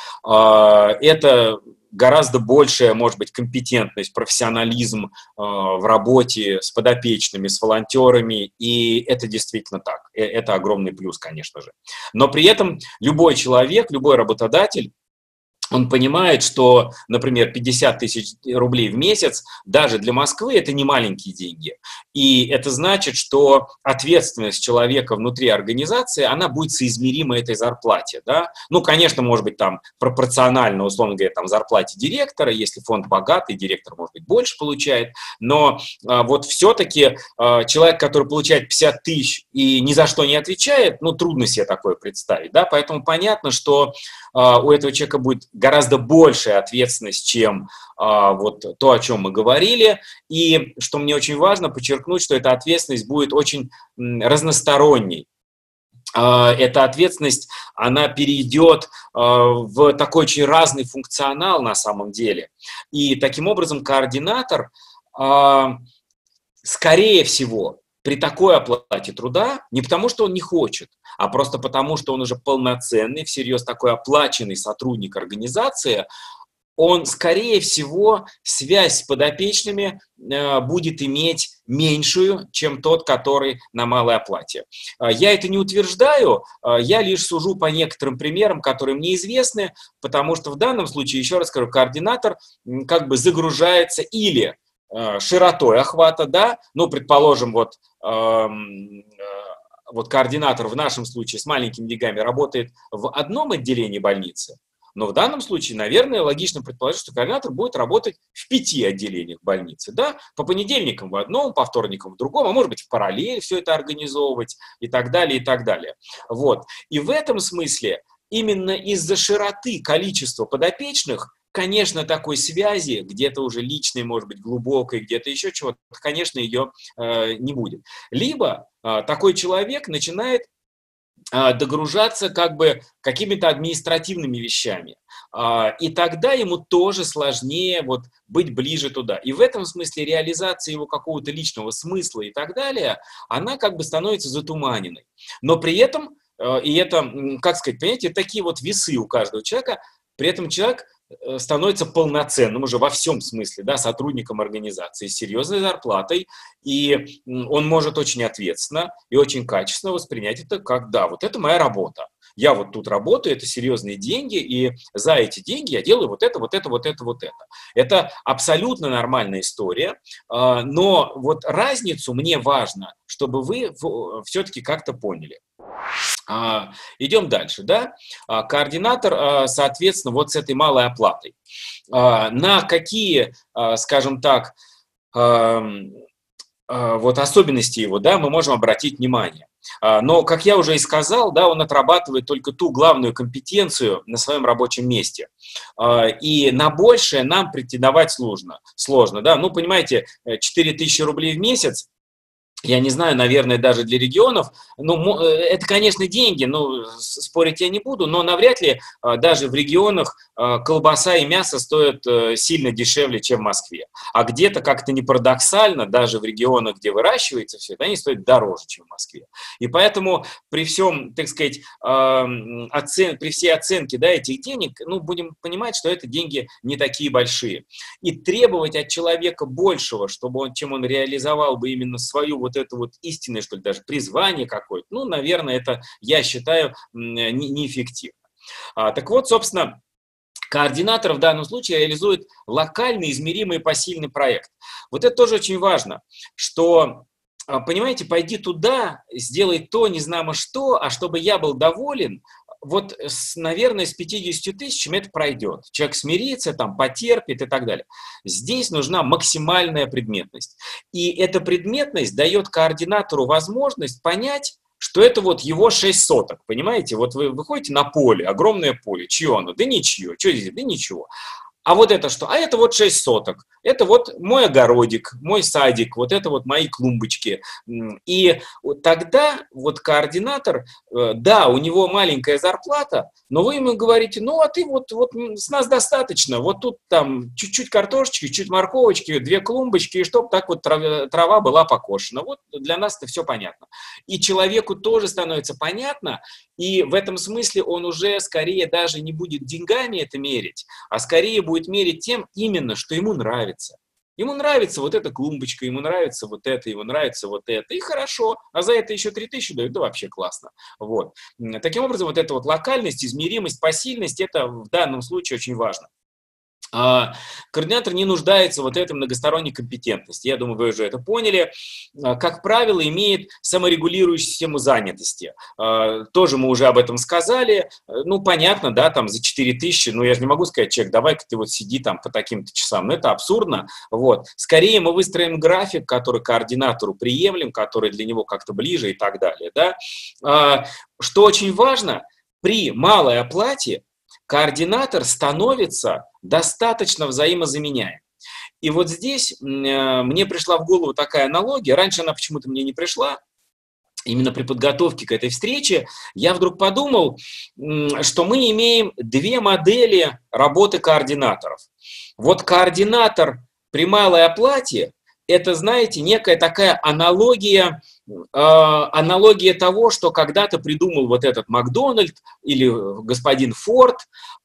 Это гораздо большая, может быть, компетентность, профессионализм в работе с подопечными, с волонтерами, и это действительно так. Это огромный плюс, конечно же. Но при этом любой человек, любой работодатель, он понимает, что, например, пятьдесят тысяч рублей в месяц даже для Москвы – это не маленькие деньги. И это значит, что ответственность человека внутри организации, она будет соизмерима этой зарплате. Да? Ну, конечно, может быть, там пропорционально, условно говоря, там, зарплате директора, если фонд богатый, директор, может быть, больше получает. Но а, вот все-таки а, человек, который получает пятьдесят тысяч и ни за что не отвечает, ну, трудно себе такое представить. Да? Поэтому понятно, что а, у этого человека будет гораздо большая ответственность, чем а, вот то, о чем мы говорили. И что мне очень важно подчеркнуть, что эта ответственность будет очень разносторонней. А, эта ответственность, она перейдет а, в такой очень разный функционал на самом деле. И таким образом координатор, а, скорее всего, при такой оплате труда, не потому что он не хочет, а просто потому, что он уже полноценный, всерьез такой оплаченный сотрудник организации, он, скорее всего, связь с подопечными э, будет иметь меньшую, чем тот, который на малой оплате. Я это не утверждаю, я лишь сужу по некоторым примерам, которые мне известны, потому что в данном случае, еще раз скажу, координатор как бы загружается или широтой охвата, да, ну, предположим, вот, э, вот координатор в нашем случае с маленькими деньгами работает в одном отделении больницы, но в данном случае, наверное, логично предположить, что координатор будет работать в пяти отделениях больницы, да, по понедельникам в одном, по вторникам в другом, а может быть в параллель все это организовывать и так далее, и так далее. Вот. И в этом смысле именно из-за широты количества подопечных, конечно, такой связи, где-то уже личной, может быть, глубокой, где-то еще чего-то, конечно, ее э, не будет. Либо э, такой человек начинает э, догружаться как бы какими-то административными вещами. Э, и тогда ему тоже сложнее вот, быть ближе туда. И в этом смысле реализация его какого-то личного смысла и так далее, она как бы становится затуманенной. Но при этом, э, и это, как сказать, понимаете, такие вот весы у каждого человека, при этом человек становится полноценным уже во всем смысле, да, сотрудником организации с серьезной зарплатой, и он может очень ответственно и очень качественно воспринять это как, да, вот это моя работа. Я вот тут работаю, это серьезные деньги, и за эти деньги я делаю вот это, вот это, вот это, вот это. Это абсолютно нормальная история, но вот разницу мне важно, чтобы вы все-таки как-то поняли. Идем дальше, да? Координатор, соответственно, вот с этой малой оплатой. На какие, скажем так, вот особенности его, да, мы можем обратить внимание. Но, как я уже и сказал, да, он отрабатывает только ту главную компетенцию на своем рабочем месте. И на большее нам претендовать сложно. сложно да? Ну, понимаете, четыре тысячи рублей в месяц, я не знаю, наверное, даже для регионов, ну, это, конечно, деньги, ну, спорить я не буду, но навряд ли даже в регионах колбаса и мясо стоят сильно дешевле, чем в Москве. А где-то как-то не парадоксально, даже в регионах, где выращивается все это, они стоят дороже, чем в Москве. И поэтому при всем, так сказать, оцен... при всей оценке, да, этих денег, ну, будем понимать, что это деньги не такие большие. И требовать от человека большего, чтобы он, чем он реализовал бы именно свою вот это вот истинное, что ли, даже призвание какое-то, ну, наверное, это, я считаю, не, неэффективно. А, так вот, собственно, координатор в данном случае реализует локальный, измеримый посильный проект. Вот это тоже очень важно, что, понимаете, пойди туда, сделай то, не знамо что, а чтобы я был доволен, вот, с, наверное, с пятьюдесятью тысячами это пройдет. Человек смирится, там, потерпит и так далее. Здесь нужна максимальная предметность. И эта предметность дает координатору возможность понять, что это вот его шесть соток, понимаете? Вот вы выходите на поле, огромное поле, чье оно? Да ничье. Что здесь? Да ничего. А вот это что? А это вот шесть соток. Это вот мой огородик, мой садик, вот это вот мои клумбочки. И тогда вот координатор, да, у него маленькая зарплата, но вы ему говорите, ну, а ты вот, вот с нас достаточно, вот тут там чуть-чуть картошечки, чуть морковочки, две клумбочки, и чтобы так вот трава, трава была покошена. Вот для нас это все понятно. И человеку тоже становится понятно, и в этом смысле он уже скорее даже не будет деньгами это мерить, а скорее будет мерить тем именно, что ему нравится. Ему нравится вот эта клумбочка, ему нравится вот это, ему нравится вот это, и хорошо, а за это еще три тысячи дают, да вообще классно. Вот. Таким образом, вот эта вот локальность, измеримость, посильность, это в данном случае очень важно. Координатор не нуждается вот в этой многосторонней компетентности. Я думаю, вы уже это поняли. Как правило, имеет саморегулирующую систему занятости. Тоже мы уже об этом сказали. Ну, понятно, да, там за четыре тысячи, ну, я же не могу сказать, человек, давай-ка ты вот сиди там по таким-то часам. Ну, это абсурдно. Вот. Скорее мы выстроим график, который координатору приемлем, который для него как-то ближе и так далее. Да? Что очень важно, при малой оплате координатор становится достаточно взаимозаменяем. И вот здесь мне пришла в голову такая аналогия, раньше она почему-то мне не пришла, именно при подготовке к этой встрече, я вдруг подумал, что мы имеем две модели работы координаторов. Вот координатор при малой оплате – это, знаете, некая такая аналогия, э, аналогия того, что когда-то придумал вот этот Макдональд или господин Форд,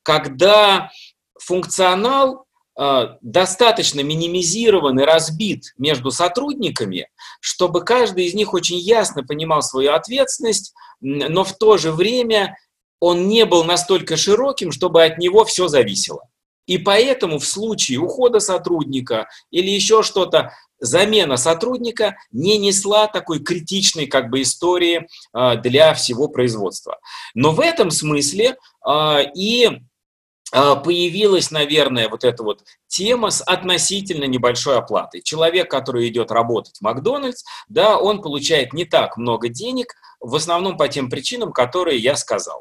когда функционал э, достаточно минимизирован и разбит между сотрудниками, чтобы каждый из них очень ясно понимал свою ответственность, но в то же время он не был настолько широким, чтобы от него все зависело. И поэтому в случае ухода сотрудника или еще что-то, замена сотрудника не несла такой критичной как бы истории а, для всего производства. Но в этом смысле а, и а, появилась, наверное, вот эта вот тема с относительно небольшой оплатой. Человек, который идет работать в Макдональдс, да, он получает не так много денег, в основном по тем причинам, которые я сказал.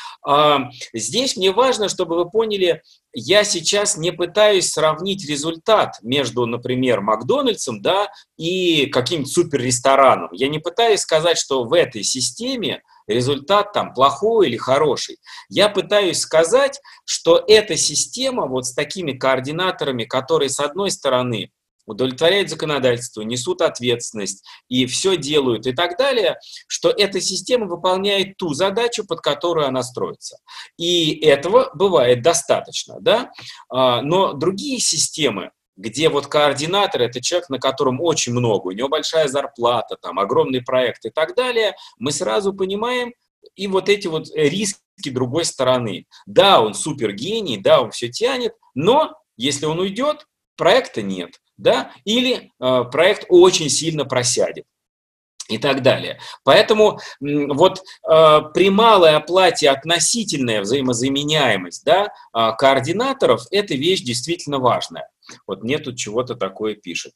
Здесь мне важно, чтобы вы поняли, я сейчас не пытаюсь сравнить результат между, например, Макдональдсом, да, и каким-то суперрестораном. Я не пытаюсь сказать, что в этой системе результат там плохой или хороший. Я пытаюсь сказать, что эта система вот с такими координаторами, которые, с одной стороны, удовлетворяют законодательству, несут ответственность и все делают и так далее, что эта система выполняет ту задачу, под которую она строится. И этого бывает достаточно, да? Но другие системы, где вот координатор – это человек, на котором очень много, у него большая зарплата, там, огромный проект и так далее, мы сразу понимаем и вот эти вот риски другой стороны. Да, он супергений, да, он все тянет, но если он уйдет, проекта нет. Да? Или э, проект очень сильно просядет и так далее. Поэтому вот э, при малой оплате относительная взаимозаменяемость, да, э, координаторов – это вещь действительно важная. Вот мне тут чего-то такое пишет.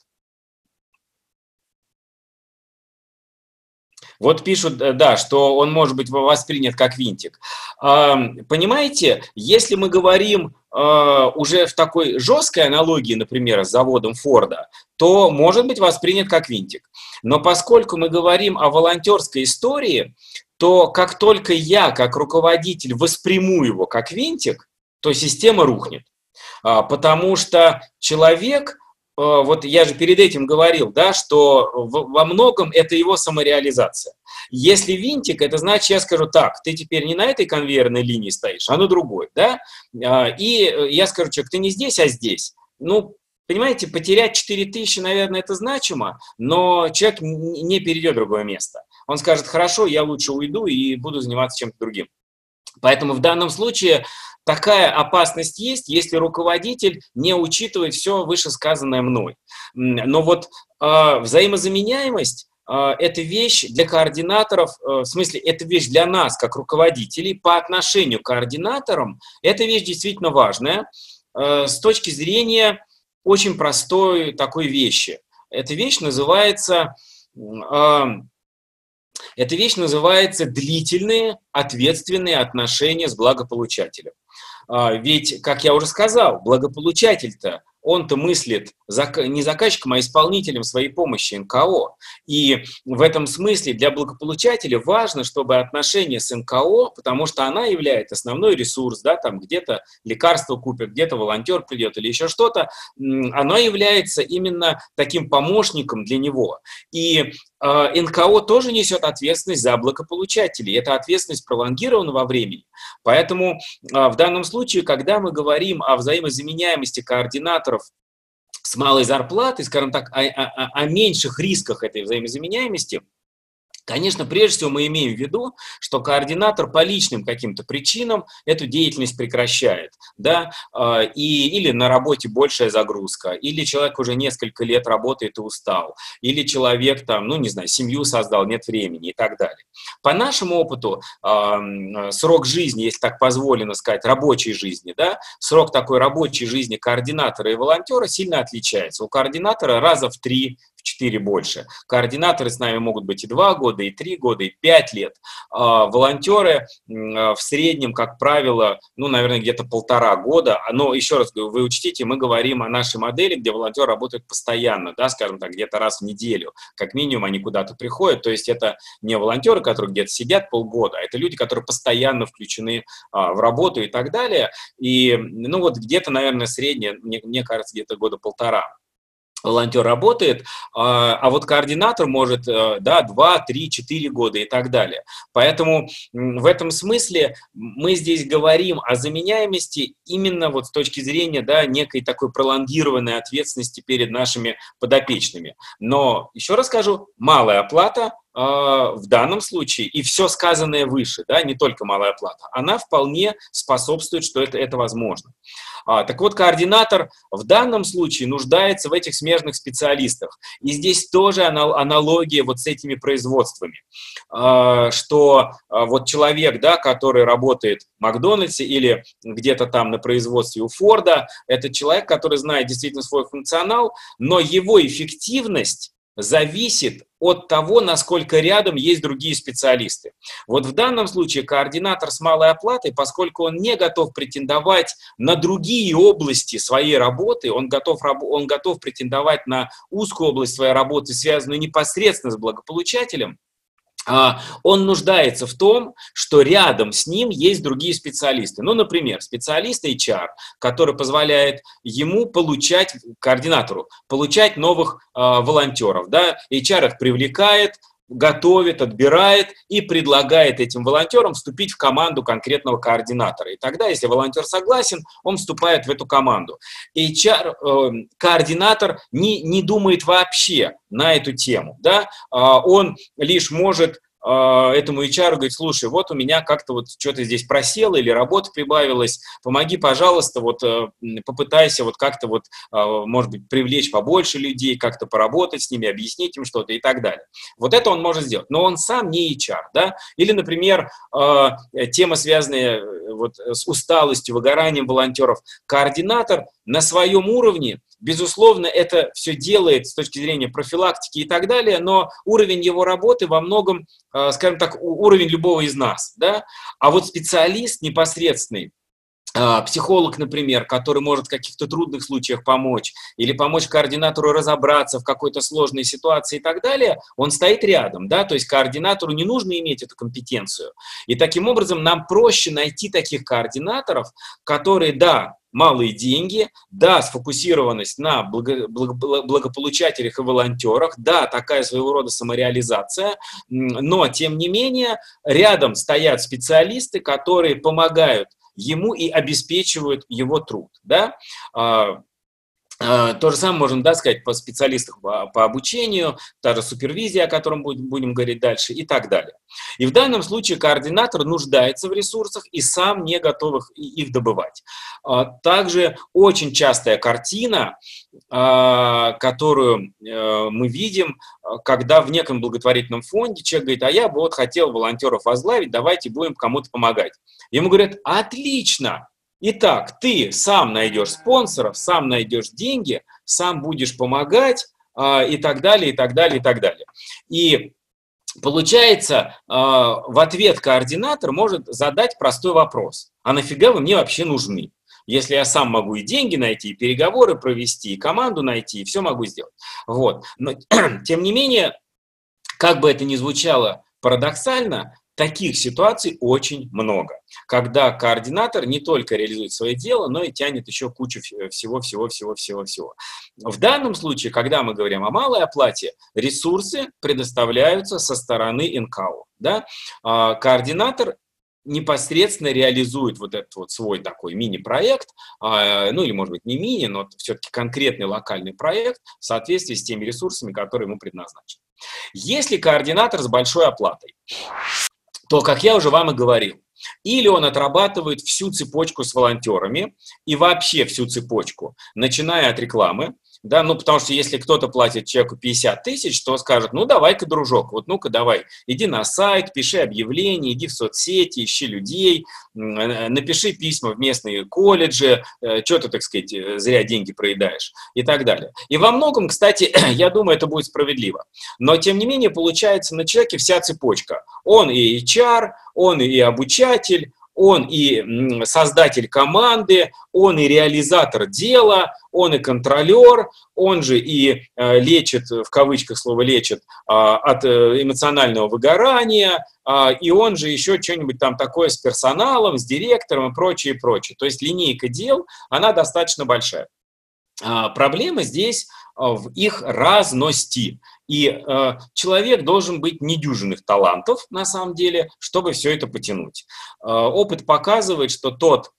Вот пишут, да, что он может быть воспринят как винтик. Понимаете, если мы говорим уже в такой жесткой аналогии, например, с заводом Форда, то может быть воспринят как винтик. Но поскольку мы говорим о волонтерской истории, то как только я, как руководитель, восприму его как винтик, то система рухнет. Потому что человек, вот я же перед этим говорил, да, что во многом это его самореализация. Если винтик, это значит, я скажу так, ты теперь не на этой конвейерной линии стоишь, а на другой, да, и я скажу, человек, ты не здесь, а здесь. Ну, понимаете, потерять четыре тысячи, наверное, это значимо, но человек не перейдет в другое место. Он скажет, хорошо, я лучше уйду и буду заниматься чем-то другим. Поэтому в данном случае такая опасность есть, если руководитель не учитывает все вышесказанное мной. Но вот э, взаимозаменяемость э, – это вещь для координаторов, э, в смысле, это вещь для нас, как руководителей, по отношению к координаторам, эта вещь действительно важная э, с точки зрения очень простой такой вещи. Эта вещь называется... Э, Эта вещь называется длительные ответственные отношения с благополучателем. Ведь, как я уже сказал, благополучатель-то, он-то мыслит не заказчиком, а исполнителем своей помощи, эн ка о. И в этом смысле для благополучателя важно, чтобы отношения с эн ка о, потому что она является основной ресурс, да, там где-то лекарство купят, где-то волонтер придет или еще что-то, оно является именно таким помощником для него. И эн ка о тоже несет ответственность за благополучателей. Это ответственность пролонгирована во времени. Поэтому в данном случае, когда мы говорим о взаимозаменяемости координаторов с малой зарплатой, скажем так, о, о, о меньших рисках этой взаимозаменяемости, конечно, прежде всего мы имеем в виду, что координатор по личным каким-то причинам эту деятельность прекращает, да, и, или на работе большая загрузка, или человек уже несколько лет работает и устал, или человек там, ну не знаю, семью создал, нет времени и так далее. По нашему опыту срок жизни, если так позволено сказать, рабочей жизни, да, срок такой рабочей жизни координатора и волонтера сильно отличается. У координатора раза в три, в четыре больше. Координаторы с нами могут быть и два года, и три года, и пять лет. А волонтеры в среднем, как правило, ну, наверное, где-то полтора года. Но, еще раз говорю, вы учтите, мы говорим о нашей модели, где волонтеры работают постоянно, да, скажем так, где-то раз в неделю. Как минимум они куда-то приходят. То есть это не волонтеры, которые где-то сидят полгода, а это люди, которые постоянно включены а, в работу и так далее. И, ну, вот где-то, наверное, среднее, мне, мне кажется, где-то года полтора. Волонтер работает, а вот координатор может, да, два, три, четыре года и так далее. Поэтому в этом смысле мы здесь говорим о заменяемости именно вот с точки зрения, да, некой такой пролонгированной ответственности перед нашими подопечными. Но, еще раз скажу, малая оплата в данном случае, и все сказанное выше, да, не только малая плата, она вполне способствует, что это, это возможно. А, так вот, координатор в данном случае нуждается в этих смежных специалистах. И здесь тоже аналогия вот с этими производствами, а, что а, вот человек, да, который работает в Макдональдсе или где-то там на производстве у Форда, это человек, который знает действительно свой функционал, но его эффективность зависит от того, насколько рядом есть другие специалисты. Вот в данном случае координатор с малой оплатой, поскольку он не готов претендовать на другие области своей работы, он готов, он готов претендовать на узкую область своей работы, связанную непосредственно с благополучателем, он нуждается в том, что рядом с ним есть другие специалисты. Ну, например, специалист эйч ар, который позволяет ему получать, координатору, получать новых э, волонтеров. Да? эйч ар их привлекает, готовит, отбирает и предлагает этим волонтерам вступить в команду конкретного координатора. И тогда, если волонтер согласен, он вступает в эту команду. эйч ар, э, координатор не, не думает вообще на эту тему. Да? Он лишь может этому эйч ар говорит: слушай, вот у меня как-то вот что-то здесь просело или работа прибавилась, помоги, пожалуйста, вот попытайся вот как-то вот, может быть, привлечь побольше людей, как-то поработать с ними, объяснить им что-то и так далее. Вот это он может сделать, но он сам не эйч ар, да? Или, например, тема, связанная вот с усталостью, выгоранием волонтеров. Координатор на своем уровне, безусловно, это все делает с точки зрения профилактики и так далее, но уровень его работы во многом, скажем так, уровень любого из нас, да? А вот специалист непосредственный, психолог, например, который может в каких-то трудных случаях помочь, или помочь координатору разобраться в какой-то сложной ситуации и так далее, он стоит рядом, да, то есть координатору не нужно иметь эту компетенцию. И таким образом нам проще найти таких координаторов, которые, да, малые деньги, да, сфокусированность на благо, благо, благополучателях и волонтерах, да, такая своего рода самореализация, но, тем не менее, рядом стоят специалисты, которые помогают ему и обеспечивают его труд. Да? То же самое можем, да, сказать по специалистам по, по обучению, та же супервизия, о котором будем, будем говорить дальше, и так далее. И в данном случае координатор нуждается в ресурсах и сам не готов их добывать. Также очень частая картина, которую мы видим, когда в неком благотворительном фонде человек говорит: а я бы вот хотел волонтеров возглавить, давайте будем кому-то помогать. Ему говорят: отлично! Итак, ты сам найдешь спонсоров, сам найдешь деньги, сам будешь помогать э, и так далее, и так далее, и так далее. И получается, э, в ответ координатор может задать простой вопрос: а нафига вы мне вообще нужны? Если я сам могу и деньги найти, и переговоры провести, и команду найти, и все могу сделать. Вот. Но, тем не менее, как бы это ни звучало парадоксально, таких ситуаций очень много, когда координатор не только реализует свое дело, но и тянет еще кучу всего-всего-всего-всего-всего. В данном случае, когда мы говорим о малой оплате, ресурсы предоставляются со стороны эн ка о. Да? Координатор непосредственно реализует вот этот вот свой такой мини-проект, ну или, может быть, не мини, но все-таки конкретный локальный проект в соответствии с теми ресурсами, которые ему предназначены. Если координатор с большой оплатой, то, как я уже вам и говорил, или он отрабатывает всю цепочку с волонтерами и вообще всю цепочку, начиная от рекламы, да, ну, потому что если кто-то платит человеку пятьдесят тысяч, то скажет: ну, давай-ка, дружок, вот ну-ка давай, иди на сайт, пиши объявления, иди в соцсети, ищи людей, напиши письма в местные колледжи, что ты, так сказать, зря деньги проедаешь и так далее. И во многом, кстати, я думаю, это будет справедливо. Но, тем не менее, получается на человеке вся цепочка. Он и эйч ар, он и обучатель, он и создатель команды, он и реализатор дела, он и контролер, он же и э, лечит, в кавычках слово лечит, э, от э, эмоционального выгорания, э, и он же еще что-нибудь там такое с персоналом, с директором и прочее, прочее. То есть линейка дел, она достаточно большая. Э, проблема здесь э, в их разности. И э, человек должен быть недюжинных талантов, на самом деле, чтобы все это потянуть. Э, опыт показывает, что тот,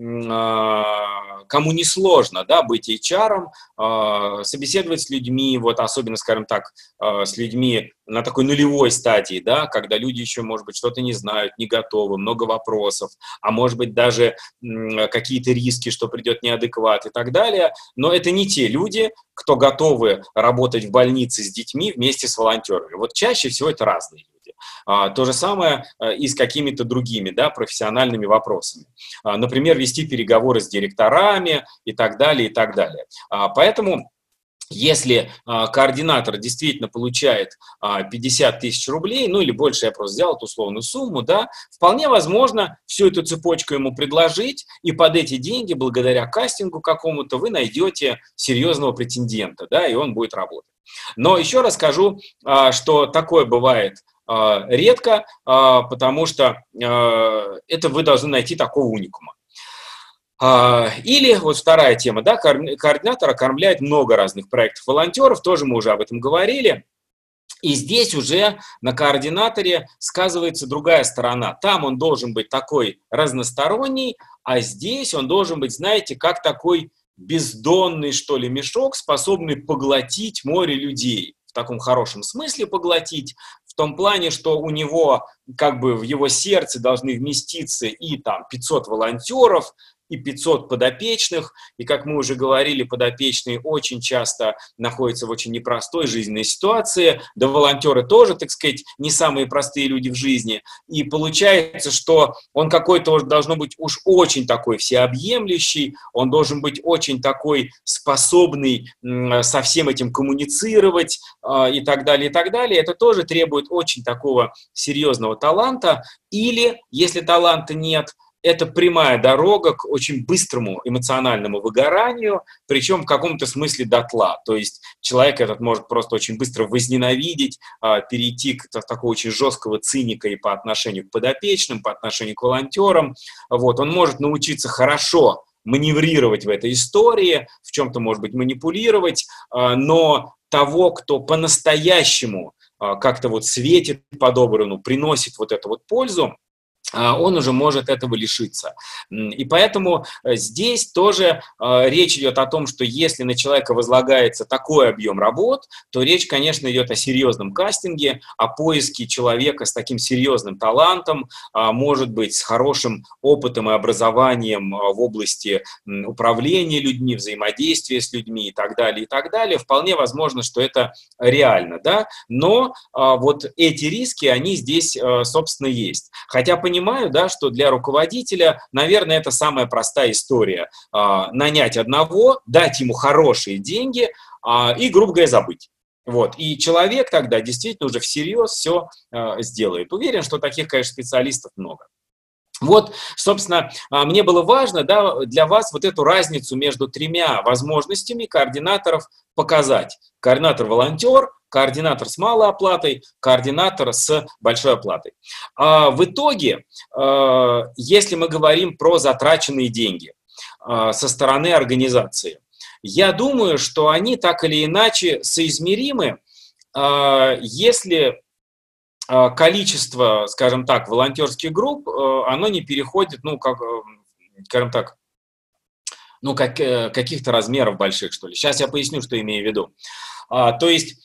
э, кому несложно, да, быть эйч ар, э, собеседовать с людьми, вот особенно, скажем так, э, с людьми на такой нулевой стадии, да, когда люди еще, может быть, что-то не знают, не готовы, много вопросов, а может быть даже э, какие-то риски, что придет неадекват и так далее. Но это не те люди, кто готовы работать в больнице с детьми вместе с волонтерами. Вот чаще всего это разные люди. А, то же самое а, и с какими-то другими, да, профессиональными вопросами. А, например, вести переговоры с директорами и так далее, и так далее. А, поэтому если а, координатор действительно получает а, пятьдесят тысяч рублей, ну или больше, я просто взял эту условную сумму, да, вполне возможно всю эту цепочку ему предложить, и под эти деньги, благодаря кастингу какому-то, вы найдете серьезного претендента, да, и он будет работать. Но еще раз скажу, а, что такое бывает а, редко, а, потому что а, это вы должны найти такого уникума. Или вот вторая тема, да, координатор окормляет много разных проектов волонтеров, тоже мы уже об этом говорили. И здесь уже на координаторе сказывается другая сторона. Там он должен быть такой разносторонний, а здесь он должен быть, знаете, как такой бездонный, что ли, мешок, способный поглотить море людей. В таком хорошем смысле поглотить, в том плане, что у него, как бы в его сердце должны вместиться и там пятьсот волонтеров, и пятьсот подопечных, и, как мы уже говорили, подопечные очень часто находятся в очень непростой жизненной ситуации, да волонтеры тоже, так сказать, не самые простые люди в жизни, и получается, что он какой-то должен быть уж очень такой всеобъемлющий, он должен быть очень такой способный со всем этим коммуницировать и так далее, и так далее. Это тоже требует очень такого серьезного таланта, или, если таланта нет, это прямая дорога к очень быстрому эмоциональному выгоранию, причем в каком-то смысле дотла. То есть человек этот может просто очень быстро возненавидеть, перейти к такого очень жесткого циника и по отношению к подопечным, по отношению к волонтерам. Вот. Он может научиться хорошо маневрировать в этой истории, в чем-то, может быть, манипулировать, но того, кто по-настоящему как-то вот светит по-доброму, приносит вот эту вот пользу, он уже может этого лишиться. И поэтому здесь тоже э, речь идет о том, что если на человека возлагается такой объем работ, то речь, конечно, идет о серьезном кастинге, о поиске человека с таким серьезным талантом, э, может быть, с хорошим опытом и образованием в области управления людьми, взаимодействия с людьми и так далее, и так далее. Вполне возможно, что это реально, да, но э, вот эти риски, они здесь, э, собственно, есть. Хотя понимаю, да, что для руководителя, наверное, это самая простая история. А, нанять одного, дать ему хорошие деньги а, и, грубо говоря, забыть. Вот. И человек тогда действительно уже всерьез все а, сделает. Уверен, что таких, конечно, специалистов много. Вот, собственно, мне было важно, да, для вас вот эту разницу между тремя возможностями координаторов показать. Координатор-волонтер, координатор с малой оплатой, координатор с большой оплатой. А в итоге, если мы говорим про затраченные деньги со стороны организации, я думаю, что они так или иначе соизмеримы, если количество, скажем так, волонтерских групп, оно не переходит, ну, как, скажем так, ну, как, каких-то размеров больших, что ли. Сейчас я поясню, что имею в виду. То есть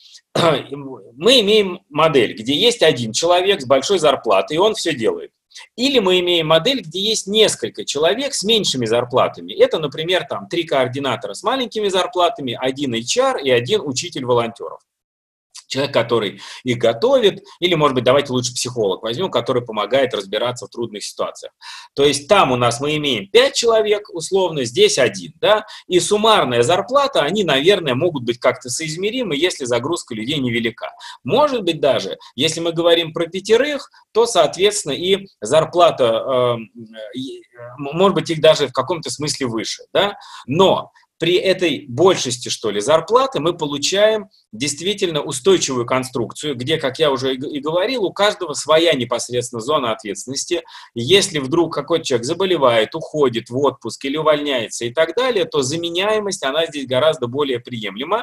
мы имеем модель, где есть один человек с большой зарплатой, и он все делает. Или мы имеем модель, где есть несколько человек с меньшими зарплатами. Это, например, там три координатора с маленькими зарплатами, один эйч ар и один учитель волонтеров. Человек, который их готовит, или, может быть, давайте лучше психолог возьмем, который помогает разбираться в трудных ситуациях. То есть там у нас мы имеем пять человек, условно, здесь один, да, и суммарная зарплата, они, наверное, могут быть как-то соизмеримы, если загрузка людей невелика. Может быть, даже, если мы говорим про пятерых, то, соответственно, и зарплата, э, может быть, их даже в каком-то смысле выше, да, но при этой большести, что ли, зарплаты мы получаем действительно устойчивую конструкцию, где, как я уже и говорил, у каждого своя непосредственно зона ответственности. Если вдруг какой-то человек заболевает, уходит в отпуск или увольняется и так далее, то заменяемость, она здесь гораздо более приемлема.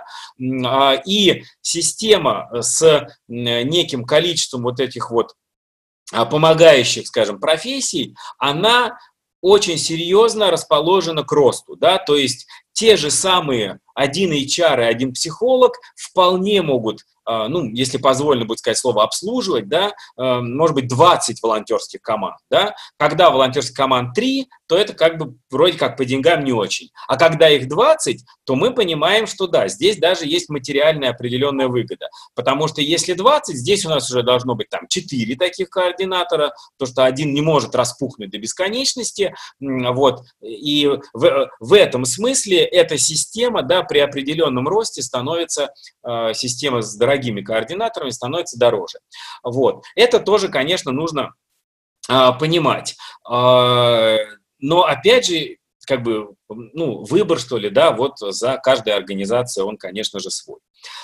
И система с неким количеством вот этих вот помогающих, скажем, профессий, она очень серьезно расположена к росту, да, то есть те же самые один эйч ар и один психолог вполне могут, ну, если позволено будет сказать слово обслуживать, да, может быть, двадцать волонтерских команд, да. Когда волонтерских команд три, то это как бы вроде как по деньгам не очень. А когда их двадцать, то мы понимаем, что да, здесь даже есть материальная определенная выгода. Потому что если двадцать, здесь у нас уже должно быть там четыре таких координатора, то что один не может распухнуть до бесконечности. Вот. И в, в этом смысле эта система, да, при определенном росте становится, э, система с дорогими координаторами становится дороже. Вот. Это тоже, конечно, нужно э, понимать. Э, но, опять же, как бы, ну, выбор, что ли, да, вот за каждой организацией он, конечно же, свой.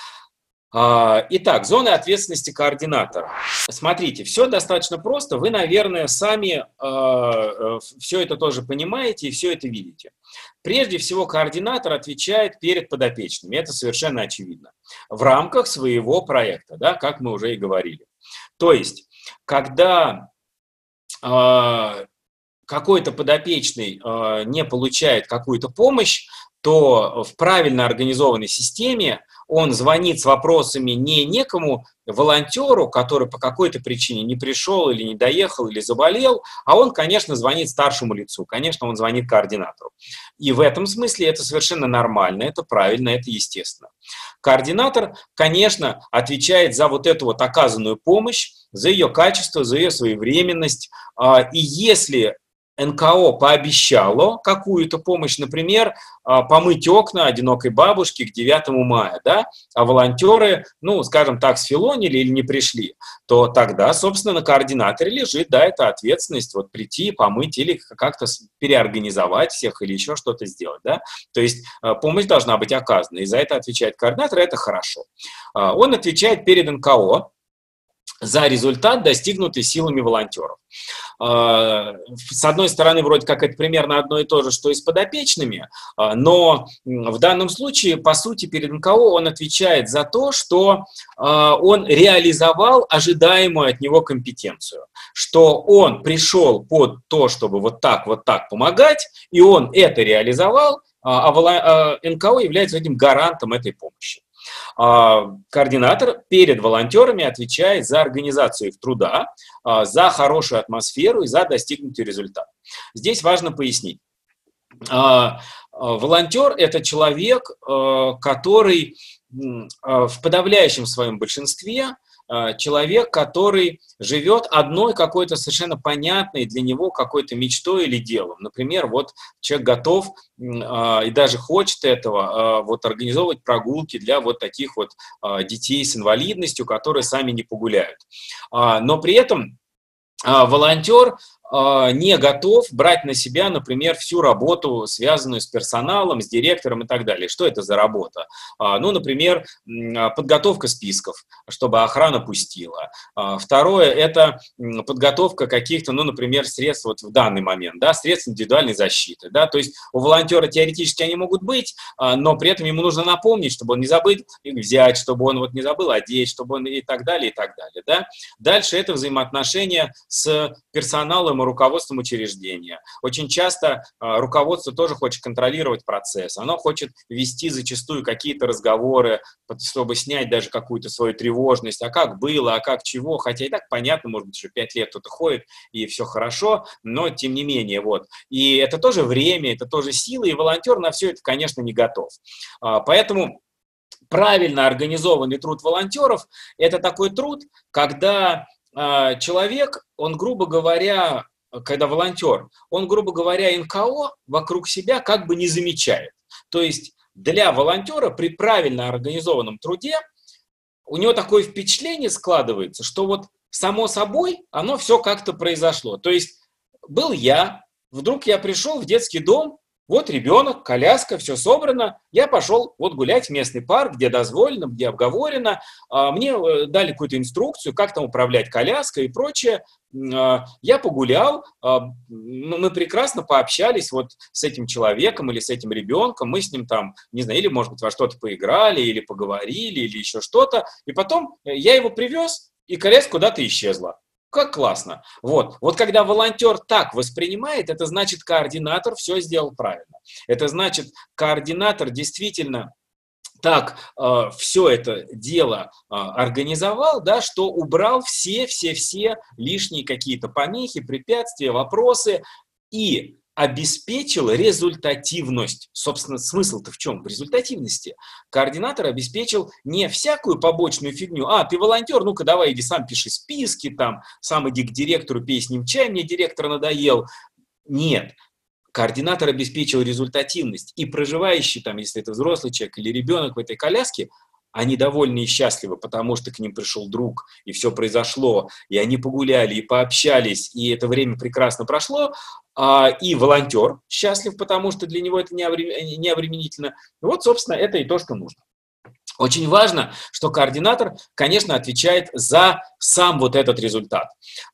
Итак, зоны ответственности координатора. Смотрите, все достаточно просто. Вы, наверное, сами э, все это тоже понимаете и все это видите. Прежде всего, координатор отвечает перед подопечными. Это совершенно очевидно. В рамках своего проекта, да, как мы уже и говорили. То есть, когда э, какой-то подопечный э, не получает какую-то помощь, то в правильно организованной системе он звонит с вопросами не некому волонтеру, который по какой-то причине не пришел или не доехал, или заболел, а он, конечно, звонит старшему лицу, конечно, он звонит координатору. И в этом смысле это совершенно нормально, это правильно, это естественно. Координатор, конечно, отвечает за вот эту вот оказанную помощь, за ее качество, за ее своевременность. И если эн ка о пообещало какую-то помощь, например, помыть окна одинокой бабушки к девятому мая, да, а волонтеры, ну, скажем так, сфилонили или не пришли, то тогда, собственно, на координаторе лежит, да, эта ответственность, вот прийти, помыть или как-то переорганизовать всех или еще что-то сделать, да. То есть помощь должна быть оказана, и за это отвечает координатор, это хорошо. Он отвечает перед эн ка о за результат, достигнутый силами волонтеров. С одной стороны, вроде как это примерно одно и то же, что и с подопечными, но в данном случае, по сути, перед эн ка о он отвечает за то, что он реализовал ожидаемую от него компетенцию, что он пришел под то, чтобы вот так, вот так помогать, и он это реализовал, а эн ка о является этим гарантом этой помощи. Координатор перед волонтерами отвечает за организацию их труда, за хорошую атмосферу и за достигнутый результат. Здесь важно пояснить. Волонтер – это человек, который в подавляющем своем большинстве человек, который живет одной какой-то совершенно понятной для него какой-то мечтой или делом. Например, вот человек готов и даже хочет этого, вот организовывать прогулки для вот таких вот детей с инвалидностью, которые сами не погуляют. Но при этом волонтер не готов брать на себя, например, всю работу, связанную с персоналом, с директором и так далее. Что это за работа? Ну, например, подготовка списков, чтобы охрана пустила. Второе – это подготовка каких-то, ну, например, средств вот в данный момент, да, средств индивидуальной защиты. Да? То есть у волонтера теоретически они могут быть, но при этом ему нужно напомнить, чтобы он не забыл их взять, чтобы он вот не забыл одеть, чтобы он и так далее, и так далее. Да? Дальше это взаимоотношения с персоналом и руководством учреждения. Очень часто э, руководство тоже хочет контролировать процесс. Оно хочет вести зачастую какие-то разговоры, чтобы снять даже какую-то свою тревожность. А как было, а как чего. Хотя и так понятно, может быть, уже пять лет кто-то ходит, и все хорошо, но тем не менее. Вот. И это тоже время, это тоже силы, и волонтер на все это, конечно, не готов. А, поэтому правильно организованный труд волонтеров – это такой труд, когда э, человек, он, грубо говоря, когда волонтер, он, грубо говоря, эн ка о вокруг себя как бы не замечает. То есть для волонтера при правильно организованном труде у него такое впечатление складывается, что вот само собой оно все как-то произошло. То есть был я, вдруг я пришел в детский дом, вот ребенок, коляска, все собрано, я пошел вот гулять в местный парк, где дозволено, где обговорено, мне дали какую-то инструкцию, как там управлять коляской и прочее, я погулял, мы прекрасно пообщались вот с этим человеком или с этим ребенком, мы с ним там, не знаю, или, может быть, во что-то поиграли, или поговорили, или еще что-то, и потом я его привез, и коляска куда-то исчезла. Как классно. Вот. Вот когда волонтер так воспринимает, это значит, координатор все сделал правильно. Это значит, координатор действительно так э, все это дело э, организовал, да, что убрал все-все-все лишние какие-то помехи, препятствия, вопросы и обеспечил результативность. Собственно, смысл-то в чем? В результативности. Координатор обеспечил не всякую побочную фигню. А, ты волонтер, ну-ка давай иди сам пиши списки, там, сам иди к директору, пей с ним чай, мне директор надоел. Нет. Координатор обеспечил результативность. И проживающий там, если это взрослый человек или ребенок в этой коляске, они довольны и счастливы, потому что к ним пришел друг, и все произошло, и они погуляли, и пообщались, и это время прекрасно прошло, и волонтер счастлив, потому что для него это не обременительно. Вот, собственно, это и то, что нужно. Очень важно, что координатор, конечно, отвечает за сам вот этот результат.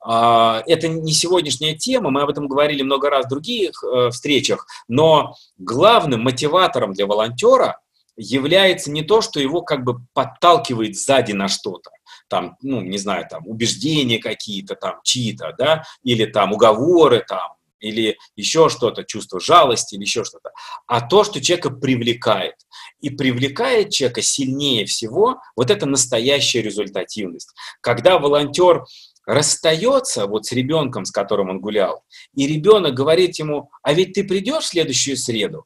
Это не сегодняшняя тема, мы об этом говорили много раз в других встречах, но главным мотиватором для волонтера является не то, что его как бы подталкивает сзади на что-то, там, ну, не знаю, там, убеждения какие-то, там, чьи-то, да, или там уговоры, там, или еще что-то, чувство жалости, или еще что-то, а то, что человека привлекает. И привлекает человека сильнее всего вот эта настоящая результативность. Когда волонтер расстается вот с ребенком, с которым он гулял, и ребенок говорит ему: а ведь ты придешь в следующую среду?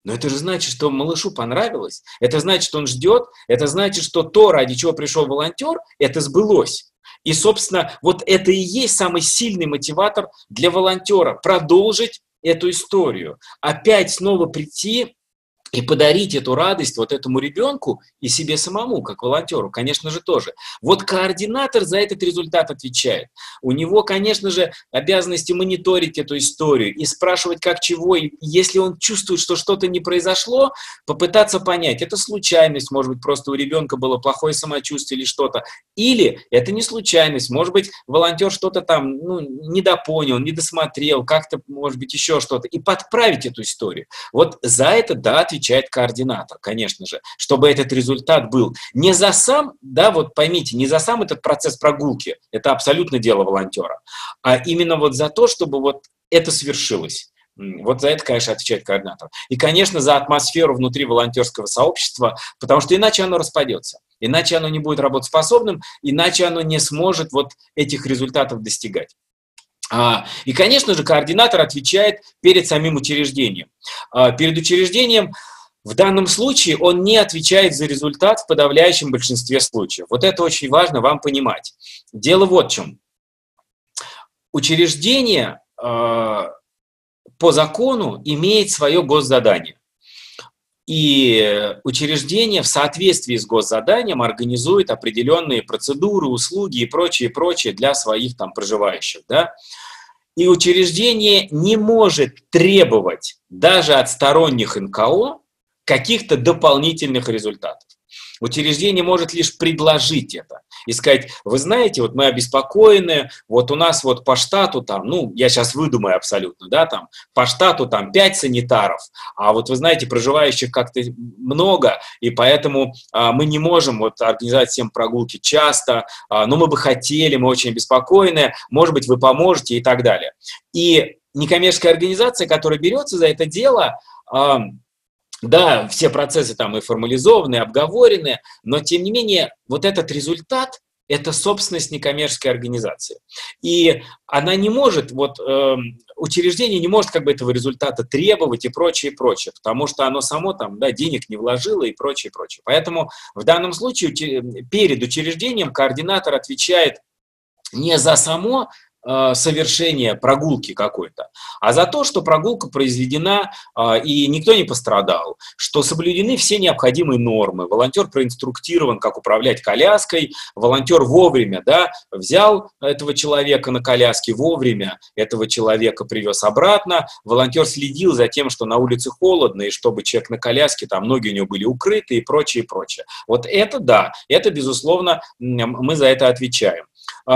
Но это же значит, что малышу понравилось, это значит, что он ждет, это значит, что то, ради чего пришел волонтер, это сбылось. И, собственно, вот это и есть самый сильный мотиватор для волонтера – продолжить эту историю, опять снова прийти и подарить эту радость вот этому ребенку и себе самому, как волонтеру, конечно же, тоже. Вот координатор за этот результат отвечает. У него, конечно же, обязанности мониторить эту историю и спрашивать, как чего. И если он чувствует, что что-то не произошло, попытаться понять, это случайность, может быть, просто у ребенка было плохое самочувствие или что-то. Или это не случайность, может быть, волонтер что-то там ну, недопонял, недосмотрел, как-то, может быть, еще что-то. И подправить эту историю. Вот за это, да, отвечает отвечает координатор, конечно же, чтобы этот результат был не за сам, да, вот поймите, не за сам этот процесс прогулки, это абсолютно дело волонтера, а именно вот за то, чтобы вот это свершилось. Вот за это, конечно, отвечает координатор. И, конечно, за атмосферу внутри волонтерского сообщества, потому что иначе оно распадется, иначе оно не будет работоспособным, иначе оно не сможет вот этих результатов достигать. И, конечно же, координатор отвечает перед самим учреждением. Перед учреждением в данном случае он не отвечает за результат в подавляющем большинстве случаев. Вот это очень важно вам понимать. Дело вот в чем. Учреждение по закону имеет свое госзадание. И учреждение в соответствии с госзаданием организует определенные процедуры, услуги и прочее, прочее для своих там проживающих. Да? И учреждение не может требовать даже от сторонних эн ка о каких-то дополнительных результатов. Учреждение может лишь предложить это и сказать, вы знаете, вот мы обеспокоены, вот у нас вот по штату там, ну, я сейчас выдумаю абсолютно, да, там, по штату там пять санитаров, а вот вы знаете, проживающих как-то много, и поэтому а, мы не можем вот организовать всем прогулки часто, а, но мы бы хотели, мы очень обеспокоены, может быть, вы поможете и так далее. И некоммерческая организация, которая берется за это дело, а, да, все процессы там и формализованы, и обговорены, но тем не менее вот этот результат – это собственность некоммерческой организации. И она не может, вот э, учреждение не может как бы этого результата требовать и прочее, и прочее, потому что оно само там, да, денег не вложило и прочее, и прочее. Поэтому в данном случае перед учреждением координатор отвечает не за само совершение прогулки какой-то, а за то, что прогулка произведена и никто не пострадал, что соблюдены все необходимые нормы, волонтер проинструктирован, как управлять коляской, волонтер вовремя, да, взял этого человека на коляске, вовремя этого человека привез обратно, волонтер следил за тем, что на улице холодно, и чтобы человек на коляске, там ноги у него были укрыты и прочее, и прочее. Вот это да, это, безусловно, мы за это отвечаем.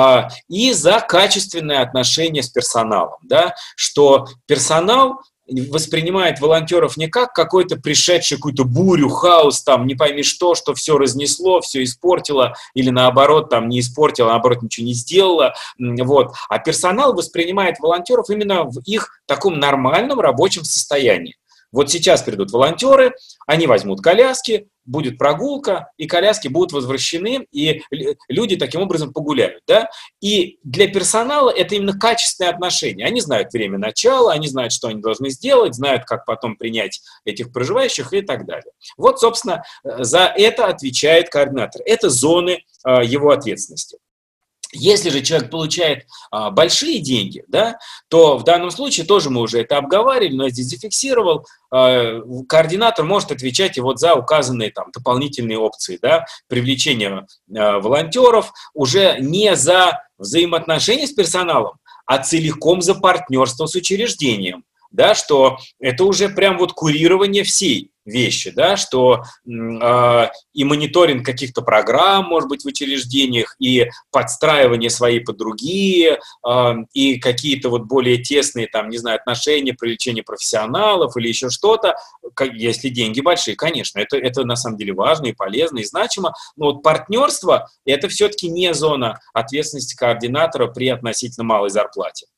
И за качественное отношение с персоналом, да, что персонал воспринимает волонтеров не как какой-то пришедший какую-то бурю, хаос, там, не пойми что, что все разнесло, все испортило, или наоборот, там, не испортило, наоборот, ничего не сделало, вот. А персонал воспринимает волонтеров именно в их таком нормальном рабочем состоянии. Вот сейчас придут волонтеры, они возьмут коляски, будет прогулка, и коляски будут возвращены, и люди таким образом погуляют. Да? И для персонала это именно качественные отношения. Они знают время начала, они знают, что они должны сделать, знают, как потом принять этих проживающих и так далее. Вот, собственно, за это отвечает координатор. Это зоны его ответственности. Если же человек получает а, большие деньги, да, то в данном случае тоже мы уже это обговаривали, но я здесь зафиксировал, а, координатор может отвечать и вот за указанные там дополнительные опции, да, привлечения а, волонтеров, уже не за взаимоотношения с персоналом, а целиком за партнерство с учреждением. Да, что это уже прям вот курирование всей вещи, да, что э, и мониторинг каких-то программ, может быть, в учреждениях, и подстраивание свои под другие, э, и какие-то вот более тесные, там, не знаю, отношения, привлечение профессионалов или еще что-то, как, если деньги большие, конечно, это, это на самом деле важно и полезно, и значимо, но вот партнерство – это все-таки не зона ответственности координатора при относительно малой зарплате.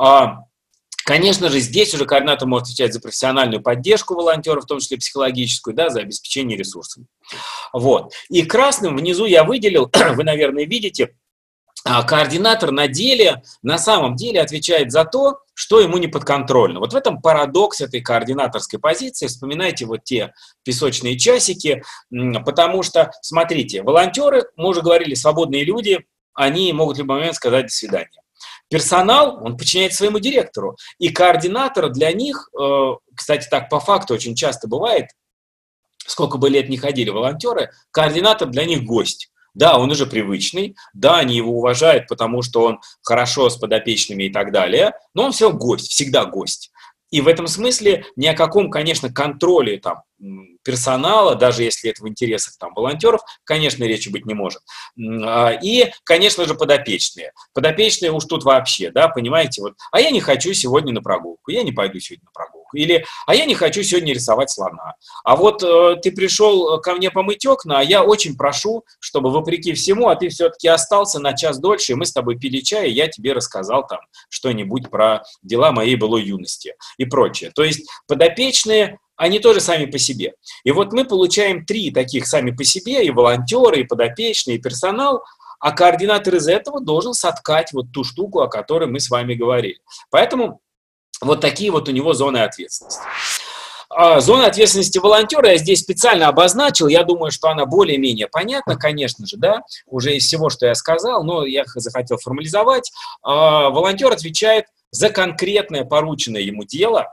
Конечно же, здесь уже координатор может отвечать за профессиональную поддержку волонтеров, в том числе психологическую, да, за обеспечение ресурсами. Вот. И красным внизу я выделил, вы, наверное, видите, А координатор на деле, на самом деле отвечает за то, что ему не подконтрольно. Вот в этом парадокс этой координаторской позиции. Вспоминайте вот те песочные часики, потому что, смотрите, волонтеры, мы уже говорили, свободные люди, они могут в любой момент сказать «до свидания». Персонал, он подчиняется своему директору, и координатор для них, кстати, так по факту очень часто бывает, сколько бы лет ни ходили волонтеры, координатор для них гость. Да, он уже привычный, да, они его уважают, потому что он хорошо с подопечными и так далее, но он все гость, всегда гость. И в этом смысле ни о каком, конечно, контроле там, персонала, даже если это в интересах там, волонтеров, конечно, речи быть не может. И, конечно же, подопечные. Подопечные уж тут вообще, да, понимаете, вот, а я не хочу сегодня на прогулку, я не пойду сегодня на прогулку. Или, а я не хочу сегодня рисовать слона. А вот э, ты пришел ко мне помыть окна, а я очень прошу, чтобы вопреки всему, а ты все-таки остался на час дольше, и мы с тобой пили чай, и я тебе рассказал там что-нибудь про дела моей былой юности и прочее. То есть подопечные, они тоже сами по себе. И вот мы получаем три таких сами по себе, и волонтеры, и подопечные, и персонал, а координатор из этого должен соткать вот ту штуку, о которой мы с вами говорили. Поэтому вот такие вот у него зоны ответственности. Зона ответственности волонтера я здесь специально обозначил, я думаю, что она более-менее понятна, конечно же, да, уже из всего, что я сказал, но я захотел формализовать. Волонтер отвечает за конкретное порученное ему дело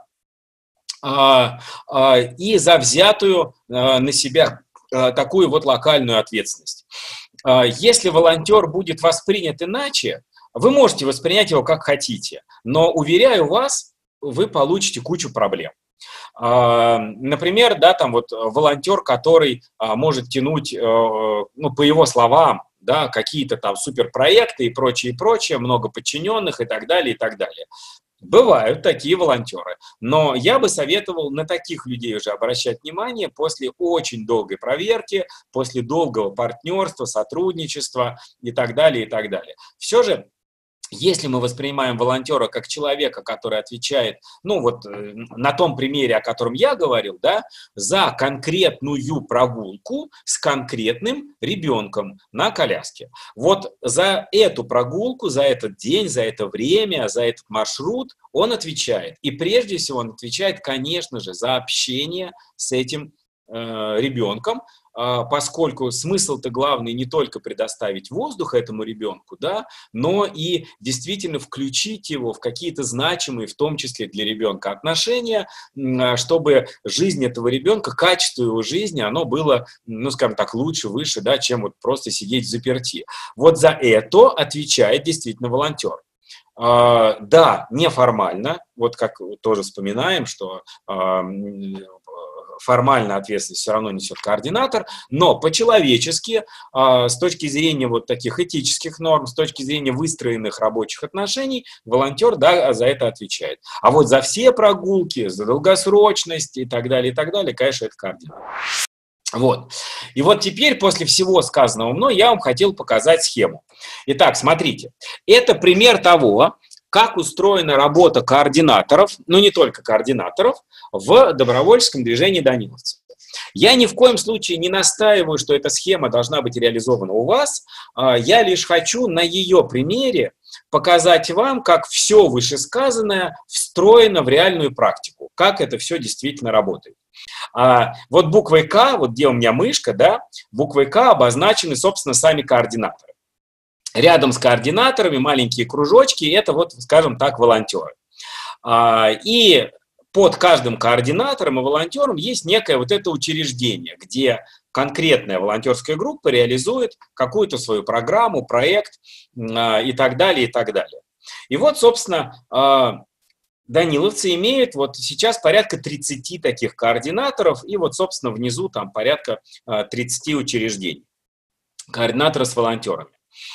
и за взятую на себя такую вот локальную ответственность. Если волонтер будет воспринят иначе, вы можете воспринять его как хотите, но, уверяю вас, вы получите кучу проблем. Например, да, там вот волонтер, который может тянуть, ну, по его словам, да, какие-то там суперпроекты и прочее, и прочее, много подчиненных и так далее, и так далее. Бывают такие волонтеры, но я бы советовал на таких людей уже обращать внимание после очень долгой проверки, после долгого партнерства, сотрудничества и так далее, и так далее. Все же, если мы воспринимаем волонтера как человека, который отвечает, ну вот на том примере, о котором я говорил, да, за конкретную прогулку с конкретным ребенком на коляске. Вот за эту прогулку, за этот день, за это время, за этот маршрут он отвечает. И прежде всего он отвечает, конечно же, за общение с этим э, ребенком, поскольку смысл-то главный не только предоставить воздух этому ребенку, да, но и действительно включить его в какие-то значимые, в том числе для ребенка, отношения, чтобы жизнь этого ребенка, качество его жизни, оно было, ну, скажем так, лучше, выше, да, чем вот просто сидеть взаперти. Вот за это отвечает действительно волонтер. Uh, да, неформально, вот как тоже вспоминаем, что uh, формально ответственность все равно несет координатор, но по-человечески, uh, с точки зрения вот таких этических норм, с точки зрения выстроенных рабочих отношений, волонтер, да, за это отвечает. А вот за все прогулки, за долгосрочность и так далее, и так далее, конечно, это координатор. Вот. И вот теперь, после всего сказанного мной, я вам хотел показать схему. Итак, смотрите, это пример того, как устроена работа координаторов, ну не только координаторов, в добровольческом движении даниловцев. Я ни в коем случае не настаиваю, что эта схема должна быть реализована у вас, я лишь хочу на ее примере показать вам, как все вышесказанное встроено в реальную практику, как это все действительно работает. А, вот буквой К, вот где у меня мышка, да, буквой К обозначены, собственно, сами координаторы. Рядом с координаторами маленькие кружочки, это вот, скажем так, волонтеры. А, и под каждым координатором и волонтером есть некое вот это учреждение, где конкретная волонтерская группа реализует какую-то свою программу, проект а, и так далее, и так далее. И вот, собственно, а, даниловцы имеют вот сейчас порядка тридцати таких координаторов, и вот, собственно, внизу там порядка тридцати учреждений. Координаторы с волонтерами.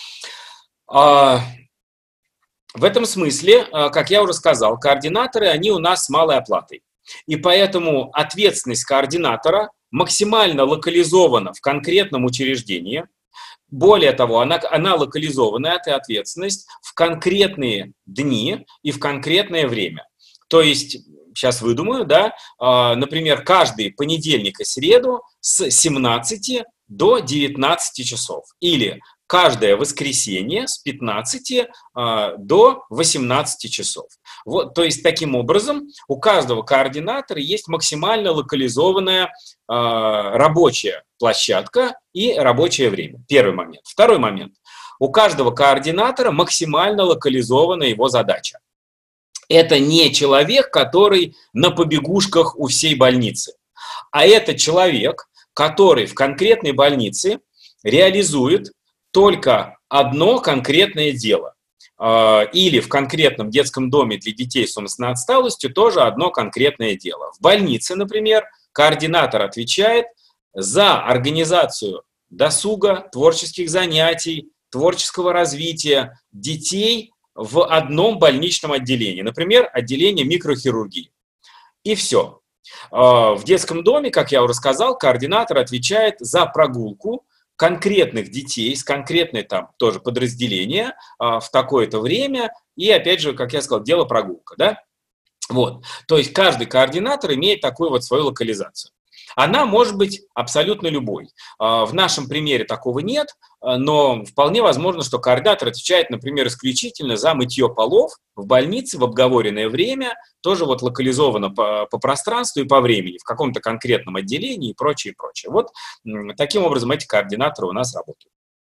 В этом смысле, как я уже сказал, координаторы, они у нас с малой оплатой. И поэтому ответственность координатора максимально локализована в конкретном учреждении. Более того, она, она локализована, эта ответственность, в конкретные дни и в конкретное время. То есть, сейчас выдумаю, да, например, каждый понедельник и среду с семнадцати до девятнадцати часов. Или каждое воскресенье с пятнадцати э, до восемнадцати часов. Вот, то есть, таким образом, у каждого координатора есть максимально локализованная э, рабочая площадка и рабочее время. Первый момент. Второй момент. У каждого координатора максимально локализована его задача. Это не человек, который на побегушках у всей больницы, а это человек, который в конкретной больнице реализует только одно конкретное дело. Или в конкретном детском доме для детей с умственной отсталостью тоже одно конкретное дело. В больнице, например, координатор отвечает за организацию досуга, творческих занятий, творческого развития детей в одном больничном отделении, например, отделение микрохирургии. И все. В детском доме, как я уже сказал, координатор отвечает за прогулку конкретных детей с конкретной там тоже подразделения в такое-то время. И опять же, как я сказал, дело прогулка. Да? Вот. То есть каждый координатор имеет такую вот свою локализацию. Она может быть абсолютно любой. В нашем примере такого нет, но вполне возможно, что координатор отвечает, например, исключительно за мытье полов в больнице в обговоренное время, тоже вот локализовано по, по пространству и по времени, в каком-то конкретном отделении и прочее, и прочее. Вот таким образом эти координаторы у нас работают.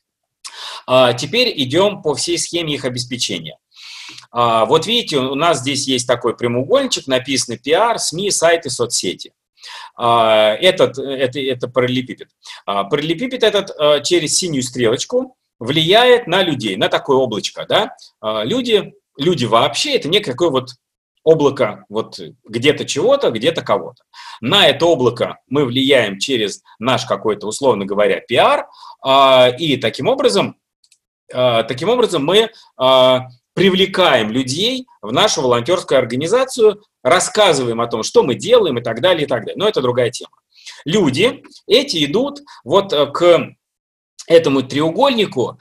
Теперь идем по всей схеме их обеспечения. Вот видите, у нас здесь есть такой прямоугольничек, написано пиар, СМИ, сайты, соцсети. Этот, это, это параллелепипед. Параллелепипед этот через синюю стрелочку влияет на людей, на такое облачко. Да? Люди, люди вообще это некое такое вот облако вот где-то чего-то, где-то кого-то. На это облако мы влияем через наш какой-то, условно говоря, пиар, и таким образом, таким образом мы привлекаем людей в нашу волонтерскую организацию, рассказываем о том, что мы делаем и так далее, и так далее. Но это другая тема. Люди эти идут вот к этому треугольнику.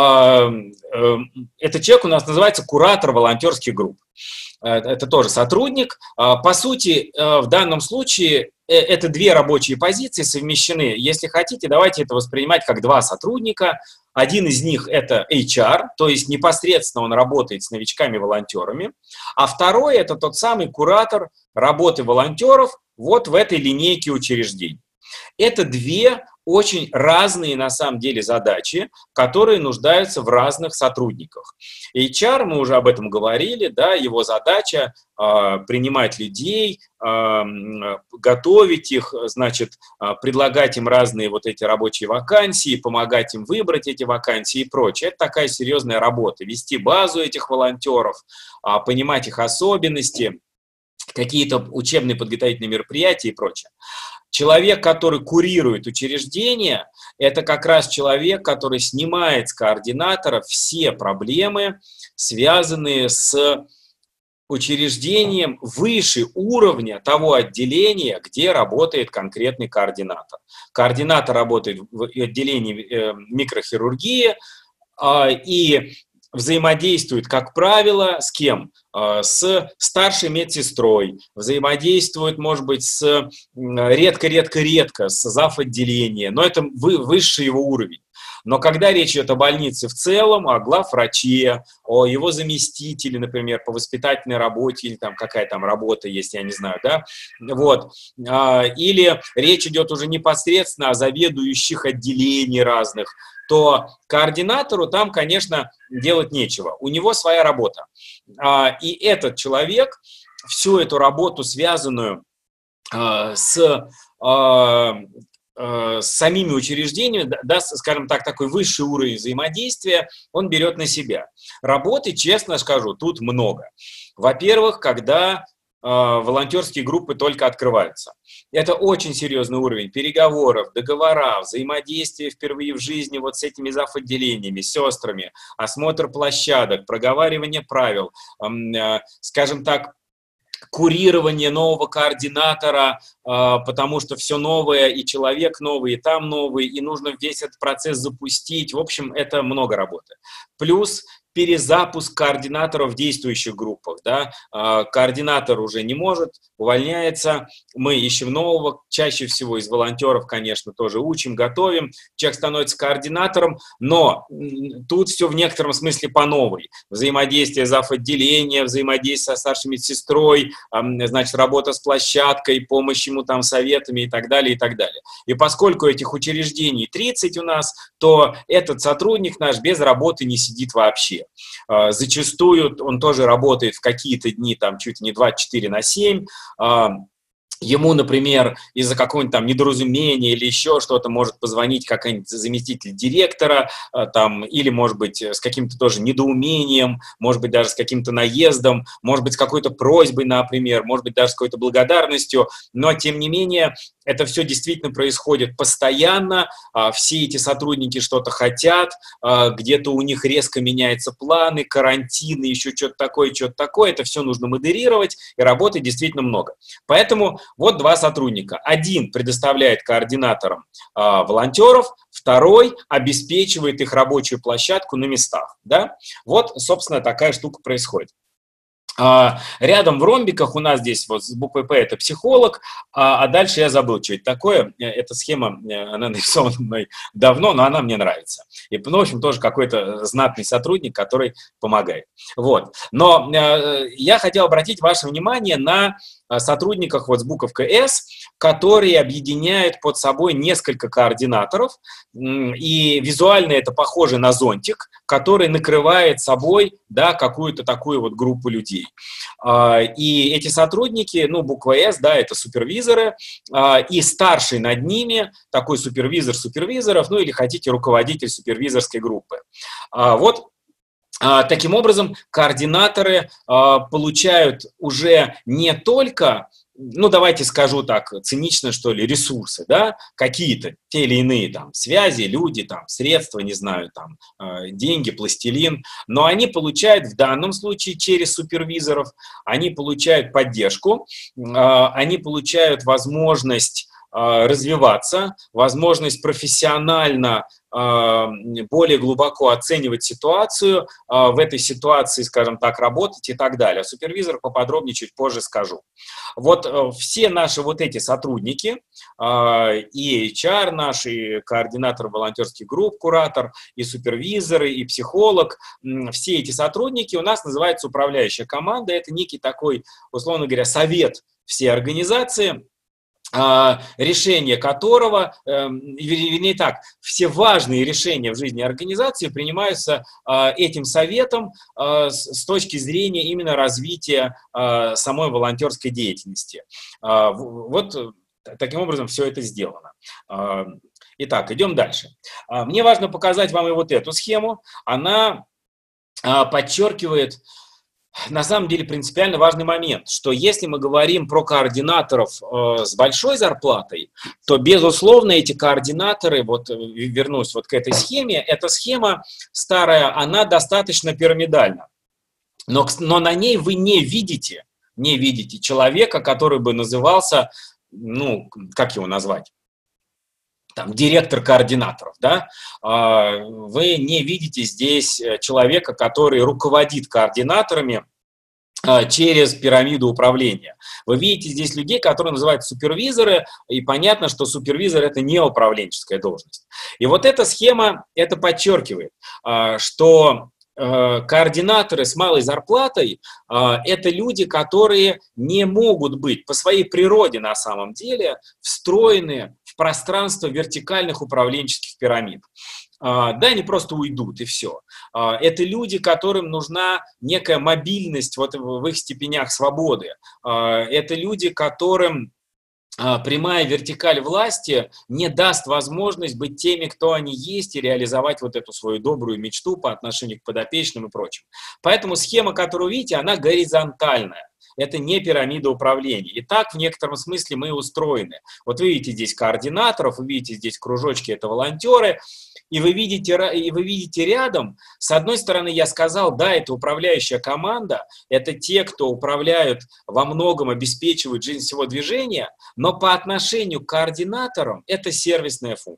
Этот человек у нас называется куратор волонтерских групп. Это тоже сотрудник. По сути, в данном случае это две рабочие позиции совмещены. Если хотите, давайте это воспринимать как два сотрудника. Один из них – это эйч ар, то есть непосредственно он работает с новичками-волонтерами. А второй – это тот самый куратор работы волонтеров вот в этой линейке учреждений. Это две очень разные на самом деле задачи, которые нуждаются в разных сотрудниках. эйч ар, мы уже об этом говорили, да, его задача э, принимать людей, э, готовить их, значит, э, предлагать им разные вот эти рабочие вакансии, помогать им выбрать эти вакансии и прочее. Это такая серьезная работа. Вести базу этих волонтеров, э, понимать их особенности, какие-то учебные подготовительные мероприятия и прочее. Человек, который курирует учреждение, это как раз человек, который снимает с координатора все проблемы, связанные с учреждением выше уровня того отделения, где работает конкретный координатор. Координатор работает в отделении микрохирургии и взаимодействует, как правило, с кем? С старшей медсестрой, взаимодействует, может быть, с редко-редко-редко с зав. Отделения, но это высший его уровень. Но когда речь идет о больнице в целом, о главвраче, о его заместителе, например, по воспитательной работе, или там какая там работа есть, я не знаю, да, вот, или речь идет уже непосредственно о заведующих отделений разных, то координатору там, конечно, делать нечего. У него своя работа. И этот человек всю эту работу, связанную с, с самими учреждениями, да, скажем так, такой высший уровень взаимодействия, он берет на себя. Работы, честно скажу, тут много. Во-первых, когда волонтерские группы только открываются. Это очень серьезный уровень переговоров, договора, взаимодействия впервые в жизни вот с этими зав-отделениями, сестрами, осмотр площадок, проговаривание правил, скажем так, курирование нового координатора, потому что все новое, и человек новый, и там новый, и нужно весь этот процесс запустить. В общем, это много работы. Плюс перезапуск координаторов в действующих группах. Да? Координатор уже не может, увольняется, мы ищем нового, чаще всего из волонтеров, конечно, тоже учим, готовим, человек становится координатором, но тут все в некотором смысле по новой. Взаимодействие зав.отделения, взаимодействие со старшей медсестрой, значит, работа с площадкой, помощь ему там советами и так далее, и так далее. И поскольку этих учреждений тридцать у нас, то этот сотрудник наш без работы не сидит вообще. Зачастую он тоже работает в какие-то дни, там, чуть ли не двадцать четыре на семь. Ему, например, из-за какого-нибудь там недоразумения или еще что-то может позвонить какой-нибудь заместитель директора, там, или, может быть, с каким-то тоже недоумением, может быть, даже с каким-то наездом, может быть, с какой-то просьбой, например, может быть, даже с какой-то благодарностью, но, тем не менее, это все действительно происходит постоянно, все эти сотрудники что-то хотят, где-то у них резко меняются планы, карантины, еще что-то такое, что-то такое, это все нужно модерировать, и работы действительно много. Поэтому вот два сотрудника. Один предоставляет координаторам волонтеров, второй обеспечивает их рабочую площадку на местах. Да? Вот, собственно, такая штука происходит. Рядом в ромбиках у нас здесь вот с буквой П это психолог, а дальше я забыл, что это такое. Эта схема, она нарисована мной давно, но она мне нравится. И, ну, в общем, тоже какой-то знатный сотрудник, который помогает. Вот. Но я хотел обратить ваше внимание на сотрудниках вот с буковкой С, которые объединяют под собой несколько координаторов, и визуально это похоже на зонтик, который накрывает собой, да, какую-то такую вот группу людей. И эти сотрудники, ну, буква С, да, это супервизоры, и старший над ними, такой супервизор супервизоров, ну, или хотите, руководитель супервизорской группы. Вот. Таким образом, координаторы получают уже не только, ну, давайте скажу так, цинично, что ли, ресурсы, да, какие-то, те или иные там связи, люди, там, средства, не знаю, там, деньги, пластилин, но они получают в данном случае через супервизоров, они получают поддержку, они получают возможность развиваться, возможность профессионально более глубоко оценивать ситуацию, в этой ситуации, скажем так, работать и так далее. Супервизор поподробнее чуть позже скажу. Вот все наши вот эти сотрудники, и эйч ар наш, и координатор волонтерских групп, куратор, и супервизоры, и психолог, все эти сотрудники у нас называется управляющая команда. Это некий такой, условно говоря, совет всей организации, решение которого, вернее так, все важные решения в жизни организации принимаются этим советом с точки зрения именно развития самой волонтерской деятельности. Вот таким образом все это сделано. Итак, идем дальше. Мне важно показать вам и вот эту схему. Она подчеркивает на самом деле принципиально важный момент, что если мы говорим про координаторов э, с большой зарплатой, то, безусловно, эти координаторы, вот вернусь вот к этой схеме, эта схема старая, она достаточно пирамидальна, но, но на ней вы не видите, не видите человека, который бы назывался, ну, как его назвать? Там, директор координаторов, да, вы не видите здесь человека, который руководит координаторами через пирамиду управления. Вы видите здесь людей, которые называют супервизоры, и понятно, что супервизор – это не управленческая должность. И вот эта схема это подчеркивает, что координаторы с малой зарплатой – это люди, которые не могут быть по своей природе на самом деле встроены в пространство вертикальных управленческих пирамид. Да, они просто уйдут, и все. Это люди, которым нужна некая мобильность вот в их степенях свободы. Это люди, которым прямая вертикаль власти не даст возможность быть теми, кто они есть, и реализовать вот эту свою добрую мечту по отношению к подопечным и прочим. Поэтому схема, которую вы видите, она горизонтальная. Это не пирамида управления. И так в некотором смысле мы устроены. Вот вы видите здесь координаторов, вы видите здесь кружочки, это волонтеры, и вы видите, и вы видите рядом, с одной стороны, я сказал, да, это управляющая команда, это те, кто управляют, во многом обеспечивают жизнь всего движения, но по отношению к координаторам это сервисная функция.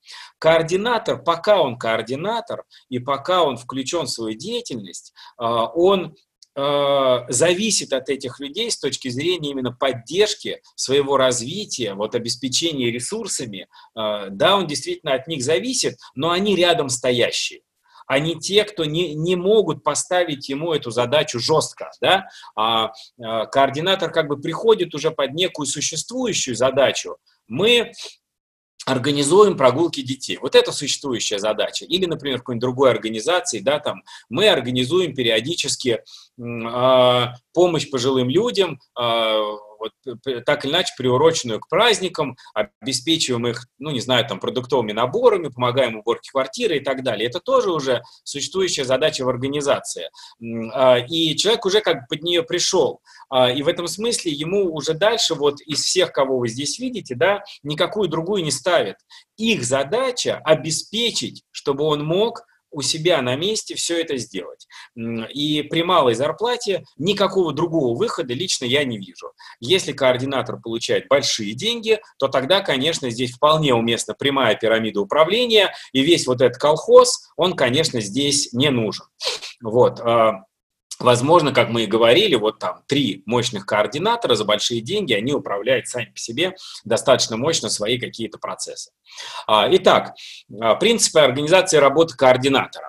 Координатор, пока он координатор и пока он включен в свою деятельность, он зависит от этих людей с точки зрения именно поддержки своего развития, вот обеспечения ресурсами. Да, он действительно от них зависит, но они рядом стоящие. Они те, кто не, не могут поставить ему эту задачу жестко. Да? А, а координатор как бы приходит уже под некую существующую задачу. Мы организуем прогулки детей. Вот это существующая задача. Или, например, в какой-нибудь другой организации, да, там, мы организуем периодически э, помощь пожилым людям, э, вот, так или иначе приуроченную к праздникам, обеспечиваем их, ну, не знаю, там, продуктовыми наборами, помогаем в уборке квартиры и так далее. Это тоже уже существующая задача в организации. И человек уже как бы под нее пришел. И в этом смысле ему уже дальше, вот из всех, кого вы здесь видите, да, никакую другую не ставят. Их задача обеспечить, чтобы он мог у себя на месте все это сделать. И при малой зарплате никакого другого выхода лично я не вижу. Если координатор получает большие деньги, то тогда, конечно, здесь вполне уместна прямая пирамида управления, и весь вот этот колхоз, он, конечно, здесь не нужен. Вот. Возможно, как мы и говорили, вот там три мощных координатора за большие деньги, они управляют сами по себе достаточно мощно свои какие-то процессы. Итак, принципы организации работы координатора.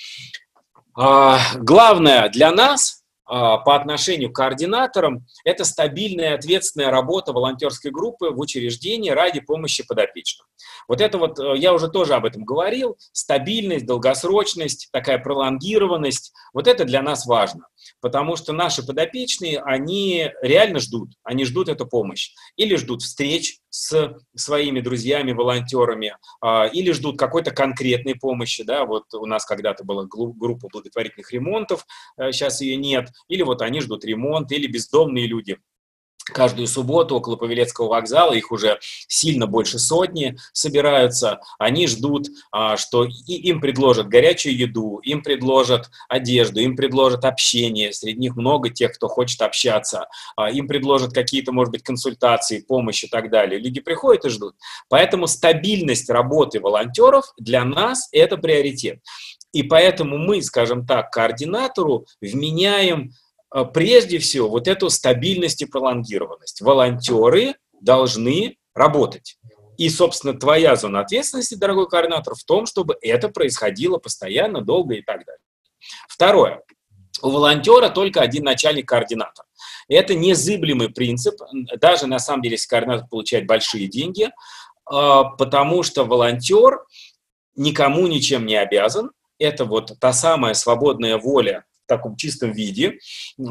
Главное для нас по отношению к координаторам – это стабильная и ответственная работа волонтерской группы в учреждении ради помощи подопечным. Вот это вот, я уже тоже об этом говорил, стабильность, долгосрочность, такая пролонгированность, вот это для нас важно, потому что наши подопечные, они реально ждут, они ждут эту помощь, или ждут встреч с своими друзьями-волонтерами, или ждут какой-то конкретной помощи, да, вот у нас когда-то была группа благотворительных ремонтов, сейчас ее нет, или вот они ждут ремонт, или бездомные люди. Каждую субботу около Павелецкого вокзала, их уже сильно больше сотни собираются, они ждут, что им предложат горячую еду, им предложат одежду, им предложат общение, среди них много тех, кто хочет общаться, им предложат какие-то, может быть, консультации, помощь и так далее. Люди приходят и ждут. Поэтому стабильность работы волонтеров для нас – это приоритет. И поэтому мы, скажем так, координатору вменяем прежде всего вот эту стабильность и пролонгированность. Волонтеры должны работать. И, собственно, твоя зона ответственности, дорогой координатор, в том, чтобы это происходило постоянно, долго и так далее. Второе. У волонтера только один начальник-координатор. Это незыблемый принцип, даже на самом деле, если координатор получает большие деньги, потому что волонтер никому ничем не обязан. Это вот та самая свободная воля в таком чистом виде,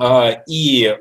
и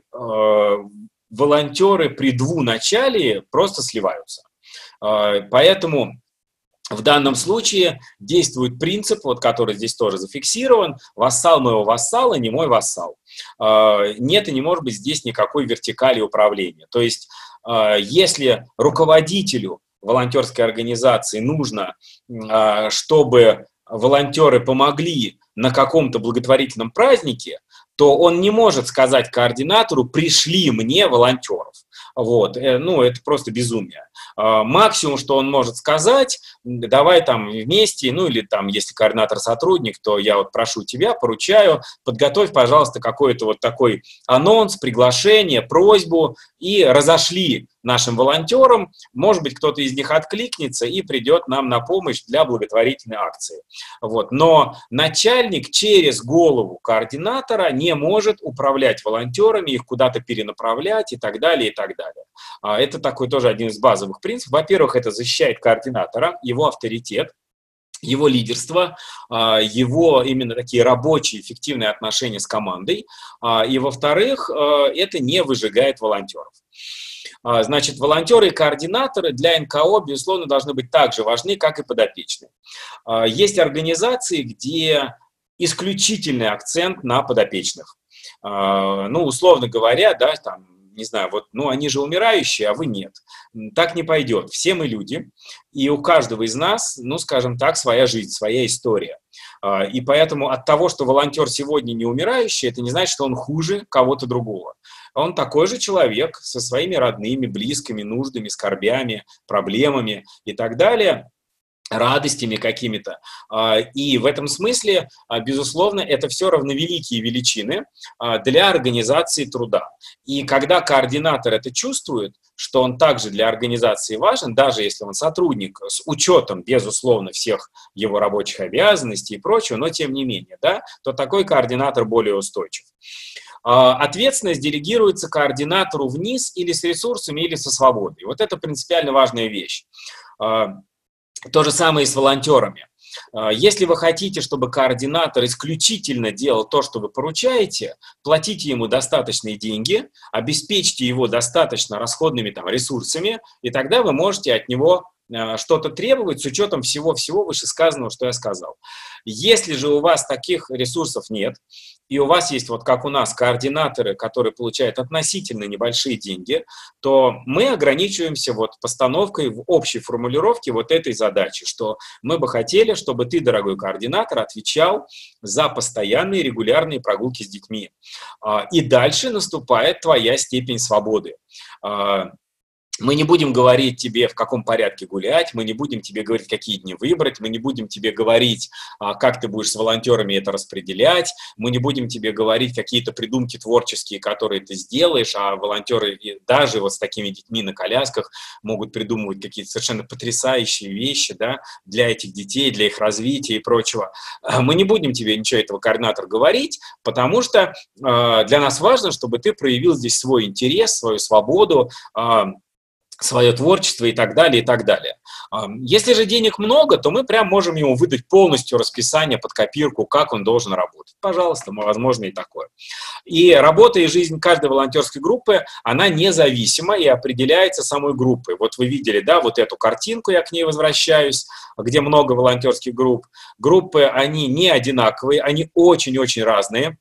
волонтеры при двуначалии просто сливаются. Поэтому в данном случае действует принцип, вот, который здесь тоже зафиксирован: вассал моего вассала, не мой вассал. Нет и не может быть здесь никакой вертикали управления. То есть если руководителю волонтерской организации нужно, чтобы волонтеры помогли на каком-то благотворительном празднике, то он не может сказать координатору: пришли мне волонтеров. Вот. Ну, это просто безумие. Максимум, что он может сказать: давай там вместе, ну или там, если координатор сотрудник, то я вот прошу тебя, поручаю, подготовь, пожалуйста, какой-то вот такой анонс, приглашение, просьбу, и разошли нашим волонтерам, может быть, кто-то из них откликнется и придет нам на помощь для благотворительной акции. Вот. Но начальник через голову координатора не может управлять волонтерами, их куда-то перенаправлять и так далее, и так далее. Это такой тоже один из базовых принципов. Во-первых, это защищает координатора, его авторитет, его лидерство, его именно такие рабочие, эффективные отношения с командой. И, во-вторых, это не выжигает волонтеров. Значит, волонтеры и координаторы для эн ка о, безусловно, должны быть так же важны, как и подопечные. Есть организации, где исключительный акцент на подопечных. Ну, условно говоря, да, там, не знаю, вот, ну, они же умирающие, а вы нет. Так не пойдет. Все мы люди, и у каждого из нас, ну, скажем так, своя жизнь, своя история. И поэтому от того, что волонтер сегодня не умирающий, это не значит, что он хуже кого-то другого. Он такой же человек со своими родными, близкими, нуждами, скорбями, проблемами и так далее. радостями какими-то. И в этом смысле, безусловно, это все равновеликие величины для организации труда. И когда координатор это чувствует, что он также для организации важен, даже если он сотрудник, с учетом, безусловно, всех его рабочих обязанностей и прочего, но тем не менее, да, то такой координатор более устойчив. Ответственность делегируется координатору вниз или с ресурсами, или со свободой. Вот это принципиально важная вещь. То же самое и с волонтерами. Если вы хотите, чтобы координатор исключительно делал то, что вы поручаете, платите ему достаточные деньги, обеспечьте его достаточно расходными там, ресурсами, и тогда вы можете от него что-то требовать с учетом всего-всего вышесказанного, что я сказал. Если же у вас таких ресурсов нет, и у вас есть, вот как у нас, координаторы, которые получают относительно небольшие деньги, то мы ограничиваемся вот постановкой в общей формулировке вот этой задачи, что мы бы хотели, чтобы ты, дорогой координатор, отвечал за постоянные регулярные прогулки с детьми. И дальше наступает твоя степень свободы. Мы не будем говорить тебе, в каком порядке гулять, мы не будем тебе говорить, какие дни выбрать, мы не будем тебе говорить, как ты будешь с волонтерами это распределять, мы не будем тебе говорить какие-то придумки творческие, которые ты сделаешь, а волонтеры даже вот с такими детьми на колясках могут придумывать какие-то совершенно потрясающие вещи, да, для этих детей, для их развития и прочего. Мы не будем тебе ничего этого, координатор, говорить, потому что для нас важно, чтобы ты проявил здесь свой интерес, свою свободу, свое творчество и так далее, и так далее. Если же денег много, то мы прям можем ему выдать полностью расписание под копирку, как он должен работать. Пожалуйста, возможно и такое. И работа и жизнь каждой волонтерской группы, она независима и определяется самой группой. Вот вы видели, да, вот эту картинку, я к ней возвращаюсь, где много волонтерских групп. Группы, они не одинаковые, они очень-очень разные.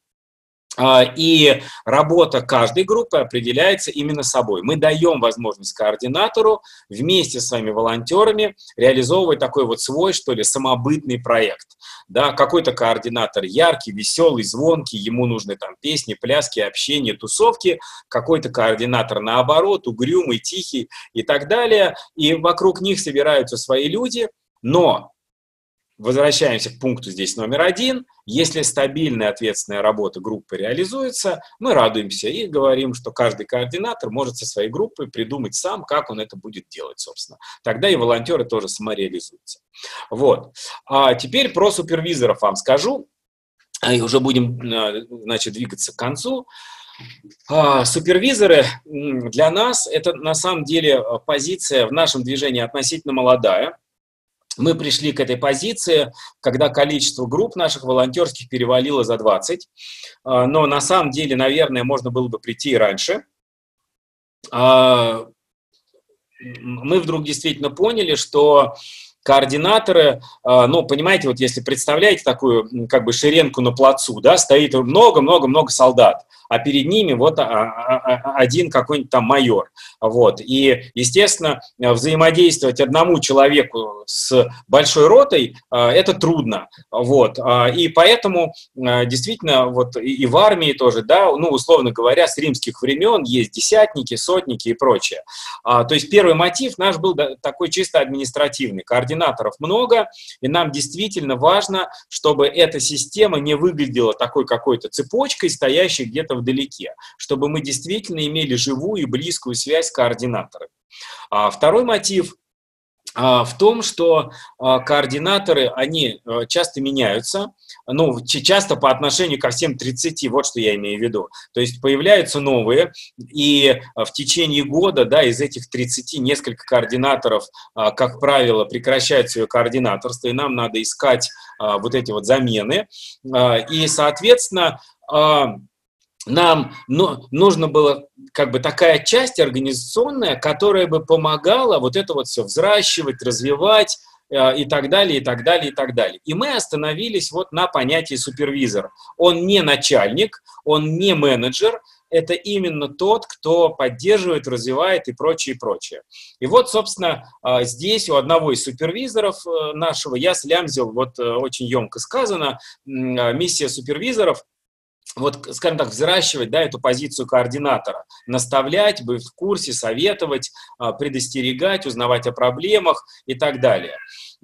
И работа каждой группы определяется именно собой. Мы даем возможность координатору вместе с своими волонтерами реализовывать такой вот свой, что ли, самобытный проект. Да, какой-то координатор яркий, веселый, звонкий, ему нужны там песни, пляски, общение, тусовки. Какой-то координатор, наоборот, угрюмый, тихий и так далее. И вокруг них собираются свои люди, но... Возвращаемся к пункту здесь номер один. Если стабильная ответственная работа группы реализуется, мы радуемся и говорим, что каждый координатор может со своей группой придумать сам, как он это будет делать, собственно. Тогда и волонтеры тоже самореализуются. Вот. А теперь про супервизоров вам скажу. И уже будем, значит, двигаться к концу. Супервизоры для нас это на самом деле позиция в нашем движении относительно молодая. Мы пришли к этой позиции, когда количество групп наших волонтерских перевалило за двадцать, но на самом деле, наверное, можно было бы прийти и раньше. Мы вдруг действительно поняли, что координаторы, ну, понимаете, вот если представляете такую как бы шеренку на плацу, да, стоит много-много-много солдат, а перед ними вот один какой-нибудь там майор. Вот. И, естественно, взаимодействовать одному человеку с большой ротой – это трудно. Вот. И поэтому действительно вот и в армии тоже, да, ну, условно говоря, с римских времен есть десятники, сотники и прочее. То есть первый мотив наш был такой чисто административный. Координаторов много, и нам действительно важно, чтобы эта система не выглядела такой какой-то цепочкой, стоящей где-то вдалеке, чтобы мы действительно имели живую и близкую связь с координаторами. А второй мотив в том, что координаторы, они часто меняются, ну, часто по отношению ко всем тридцати, вот что я имею в виду. То есть появляются новые, и в течение года, да, из этих тридцати несколько координаторов, как правило, прекращают свое координаторство, и нам надо искать вот эти вот замены. И, соответственно, нам ну, нужно было как бы такая часть организационная, которая бы помогала вот это вот все взращивать, развивать э, и так далее, и так далее, и так далее. И мы остановились вот на понятии супервизор. Он не начальник, он не менеджер, это именно тот, кто поддерживает, развивает и прочее, и прочее. И вот, собственно, здесь у одного из супервизоров нашего я слямзил, вот очень емко сказано, миссия супервизоров, вот, скажем так, взращивать, да, эту позицию координатора, наставлять, быть в курсе, советовать, предостерегать, узнавать о проблемах и так далее.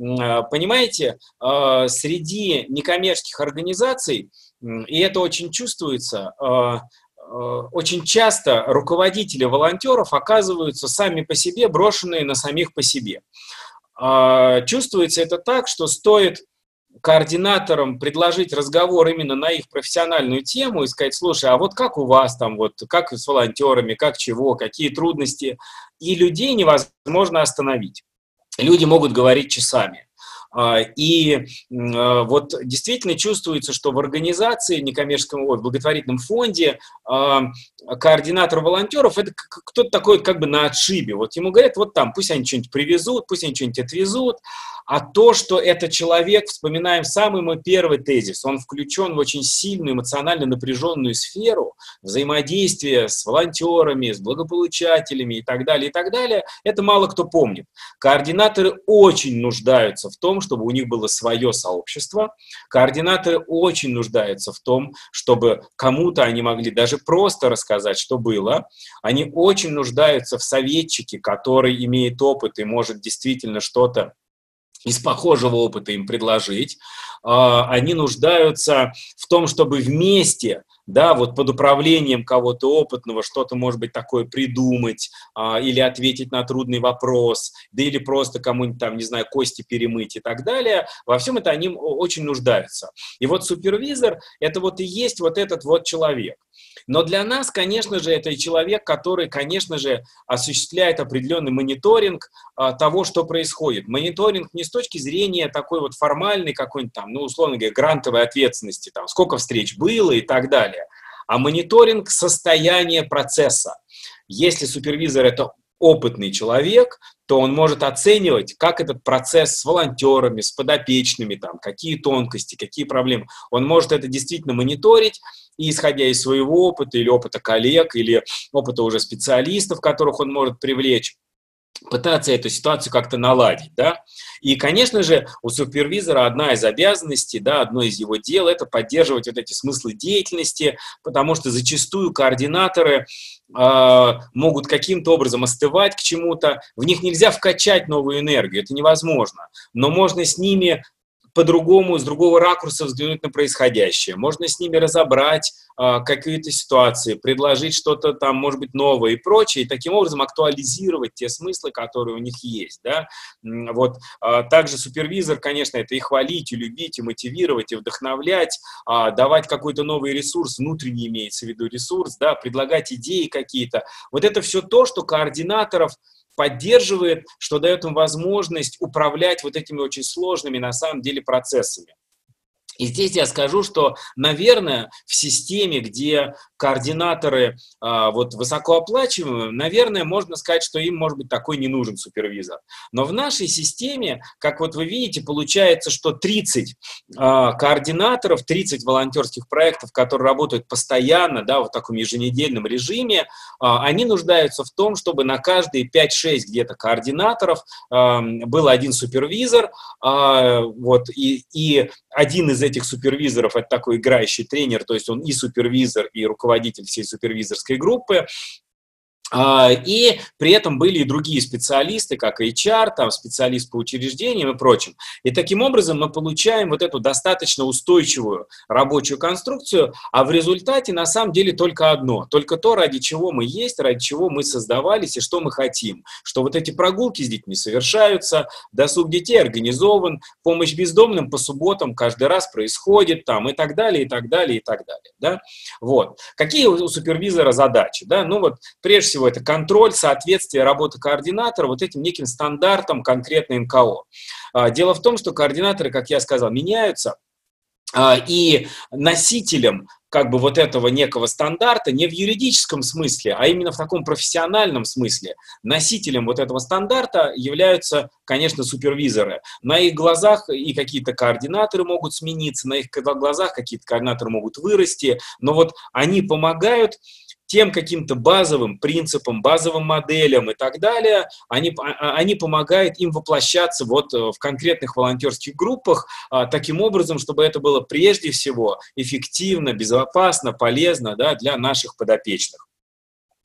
понимаете, среди некоммерческих организаций, и это очень чувствуется, очень часто руководители волонтеров оказываются сами по себе, брошенные на самих по себе. Чувствуется это так, что стоит координаторам предложить разговор именно на их профессиональную тему и сказать: слушай, а вот как у вас там, вот как с волонтерами, как чего, какие трудности, и людей невозможно остановить. Люди могут говорить часами. И вот действительно чувствуется, что в организации, некоммерческом, в благотворительном фонде координатор волонтеров – это кто-то такой как бы на отшибе. Вот ему говорят, вот там, пусть они что-нибудь привезут, пусть они что-нибудь отвезут. А то, что этот человек, вспоминаем самый мой первый тезис, он включен в очень сильную эмоционально напряженную сферу взаимодействия с волонтерами, с благополучателями и так далее, и так далее, это мало кто помнит. Координаторы очень нуждаются в том, чтобы у них было свое сообщество. Координаторы очень нуждаются в том, чтобы кому-то они могли даже просто рассказать, что было. Они очень нуждаются в советчике, который имеет опыт и может действительно что-то из похожего опыта им предложить. Они нуждаются в том, чтобы вместе, да, вот под управлением кого-то опытного что-то, может быть, такое придумать или ответить на трудный вопрос, да или просто кому-нибудь там, не знаю, кости перемыть и так далее. Во всем это они очень нуждаются. И вот супервизор – это вот и есть вот этот вот человек. Но для нас, конечно же, это человек, который, конечно же, осуществляет определенный мониторинг а, того, что происходит. Мониторинг не с точки зрения такой вот формальной какой-нибудь там, ну, условно говоря, грантовой ответственности, там, сколько встреч было и так далее, а мониторинг состояния процесса. Если супервизор – это опытный человек, то он может оценивать, как этот процесс с волонтерами, с подопечными, там, какие тонкости, какие проблемы. Он может это действительно мониторить, и исходя из своего опыта, или опыта коллег, или опыта уже специалистов, которых он может привлечь, пытаться эту ситуацию как-то наладить, да. И, конечно же, у супервизора одна из обязанностей, да, одно из его дел – это поддерживать вот эти смыслы деятельности, потому что зачастую координаторы э, могут каким-то образом остывать к чему-то, в них нельзя вкачать новую энергию, это невозможно, но можно с ними по-другому, с другого ракурса взглянуть на происходящее. Можно с ними разобрать а, какие-то ситуации, предложить что-то там, может быть, новое и прочее, и таким образом актуализировать те смыслы, которые у них есть. Да? Вот. А, также супервизор, конечно, это и хвалить, и любить, и мотивировать, и вдохновлять, а, давать какой-то новый ресурс, внутренний имеется в виду ресурс, да, предлагать идеи какие-то. Вот это все то, что координаторов поддерживает, что дает им возможность управлять вот этими очень сложными на самом деле процессами. И здесь я скажу, что, наверное, в системе, где координаторы а, вот, высокооплачиваемые, наверное, можно сказать, что им, может быть, такой не нужен супервизор. Но в нашей системе, как вот вы видите, получается, что тридцать а, координаторов, тридцать волонтерских проектов, которые работают постоянно, да, в таком еженедельном режиме, а, они нуждаются в том, чтобы на каждые пять-шесть где-то координаторов а, был один супервизор, а, вот, и, и один из этих супервизоров – это такой играющий тренер, то есть он и супервизор, и руководитель всей супервизорской группы. И при этом были и другие специалисты, как эйч ар, там, специалист по учреждениям и прочим. И таким образом мы получаем вот эту достаточно устойчивую рабочую конструкцию, а в результате на самом деле только одно, только то, ради чего мы есть, ради чего мы создавались и что мы хотим. Что вот эти прогулки с детьми совершаются, досуг детей организован, помощь бездомным по субботам каждый раз происходит, там, и так далее, и так далее, и так далее. Да? Вот. Какие у супервизора задачи? Да? Ну вот, прежде всего, это контроль, соответствие работы координатора вот этим неким стандартам конкретно эн ка о. Дело в том, что координаторы, как я сказал, меняются, и носителем как бы вот этого некого стандарта не в юридическом смысле, а именно в таком профессиональном смысле. Носителем вот этого стандарта являются, конечно, супервизоры. На их глазах и какие-то координаторы могут смениться, на их глазах какие-то координаторы могут вырасти, но вот они помогают тем каким-то базовым принципам, базовым моделям и так далее, они, они помогают им воплощаться вот в конкретных волонтерских группах таким образом, чтобы это было прежде всего эффективно, безопасно, полезно, да, для наших подопечных.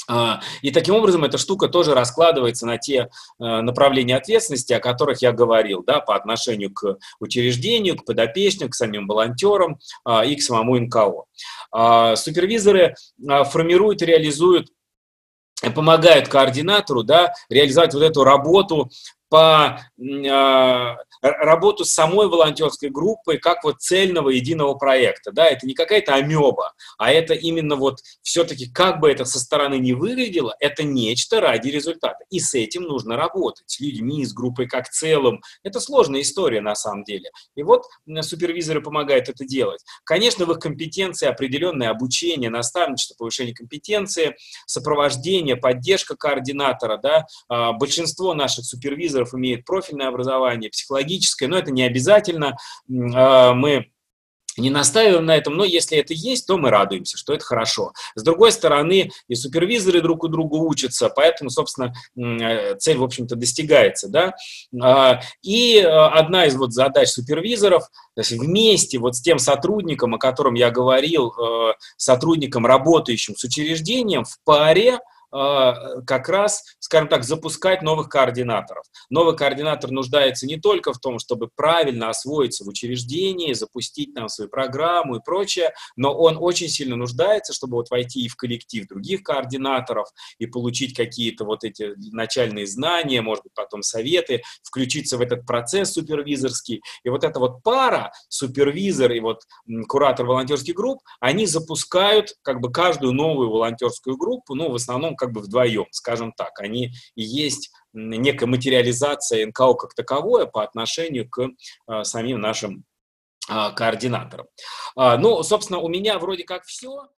А, И таким образом эта штука тоже раскладывается на те э, направления ответственности, о которых я говорил, да, по отношению к учреждению, к подопечным, к самим волонтерам а, и к самому эн ка о. А, Супервизоры а, формируют и реализуют, э, помогают координатору, да, реализовать вот эту работу по э, работу с самой волонтерской группой как вот цельного единого проекта. Да? Это не какая-то амеба, а это именно вот все-таки, как бы это со стороны не выглядело, это нечто ради результата. И с этим нужно работать, с людьми, с группой как целым. Это сложная история на самом деле. И вот супервизоры помогают это делать. Конечно, в их компетенции определенное обучение, наставничество, повышение компетенции, сопровождение, поддержка координатора. Да? Большинство наших супервизоров имеют профильное образование, психологическое, но это не обязательно, мы не настаиваем на этом, но если это есть, то мы радуемся, что это хорошо. С другой стороны, и супервизоры друг у друга учатся, поэтому, собственно, цель, в общем-то, достигается. Да? И одна из вот задач супервизоров, то есть вместе вот с тем сотрудником, о котором я говорил, сотрудником, работающим с учреждением, в паре, как раз, скажем так, запускать новых координаторов. Новый координатор нуждается не только в том, чтобы правильно освоиться в учреждении, запустить там свою программу и прочее, но он очень сильно нуждается, чтобы вот войти и в коллектив других координаторов и получить какие-то вот эти начальные знания, может быть, потом советы, включиться в этот процесс супервизорский. И вот эта вот пара, супервизор и вот куратор волонтерских групп, они запускают как бы каждую новую волонтерскую группу, ну, в основном как бы вдвоем, скажем так. Они и есть некая материализация эн ка о как таковое по отношению к а, самим нашим а, координаторам. А, ну, собственно, у меня вроде как все.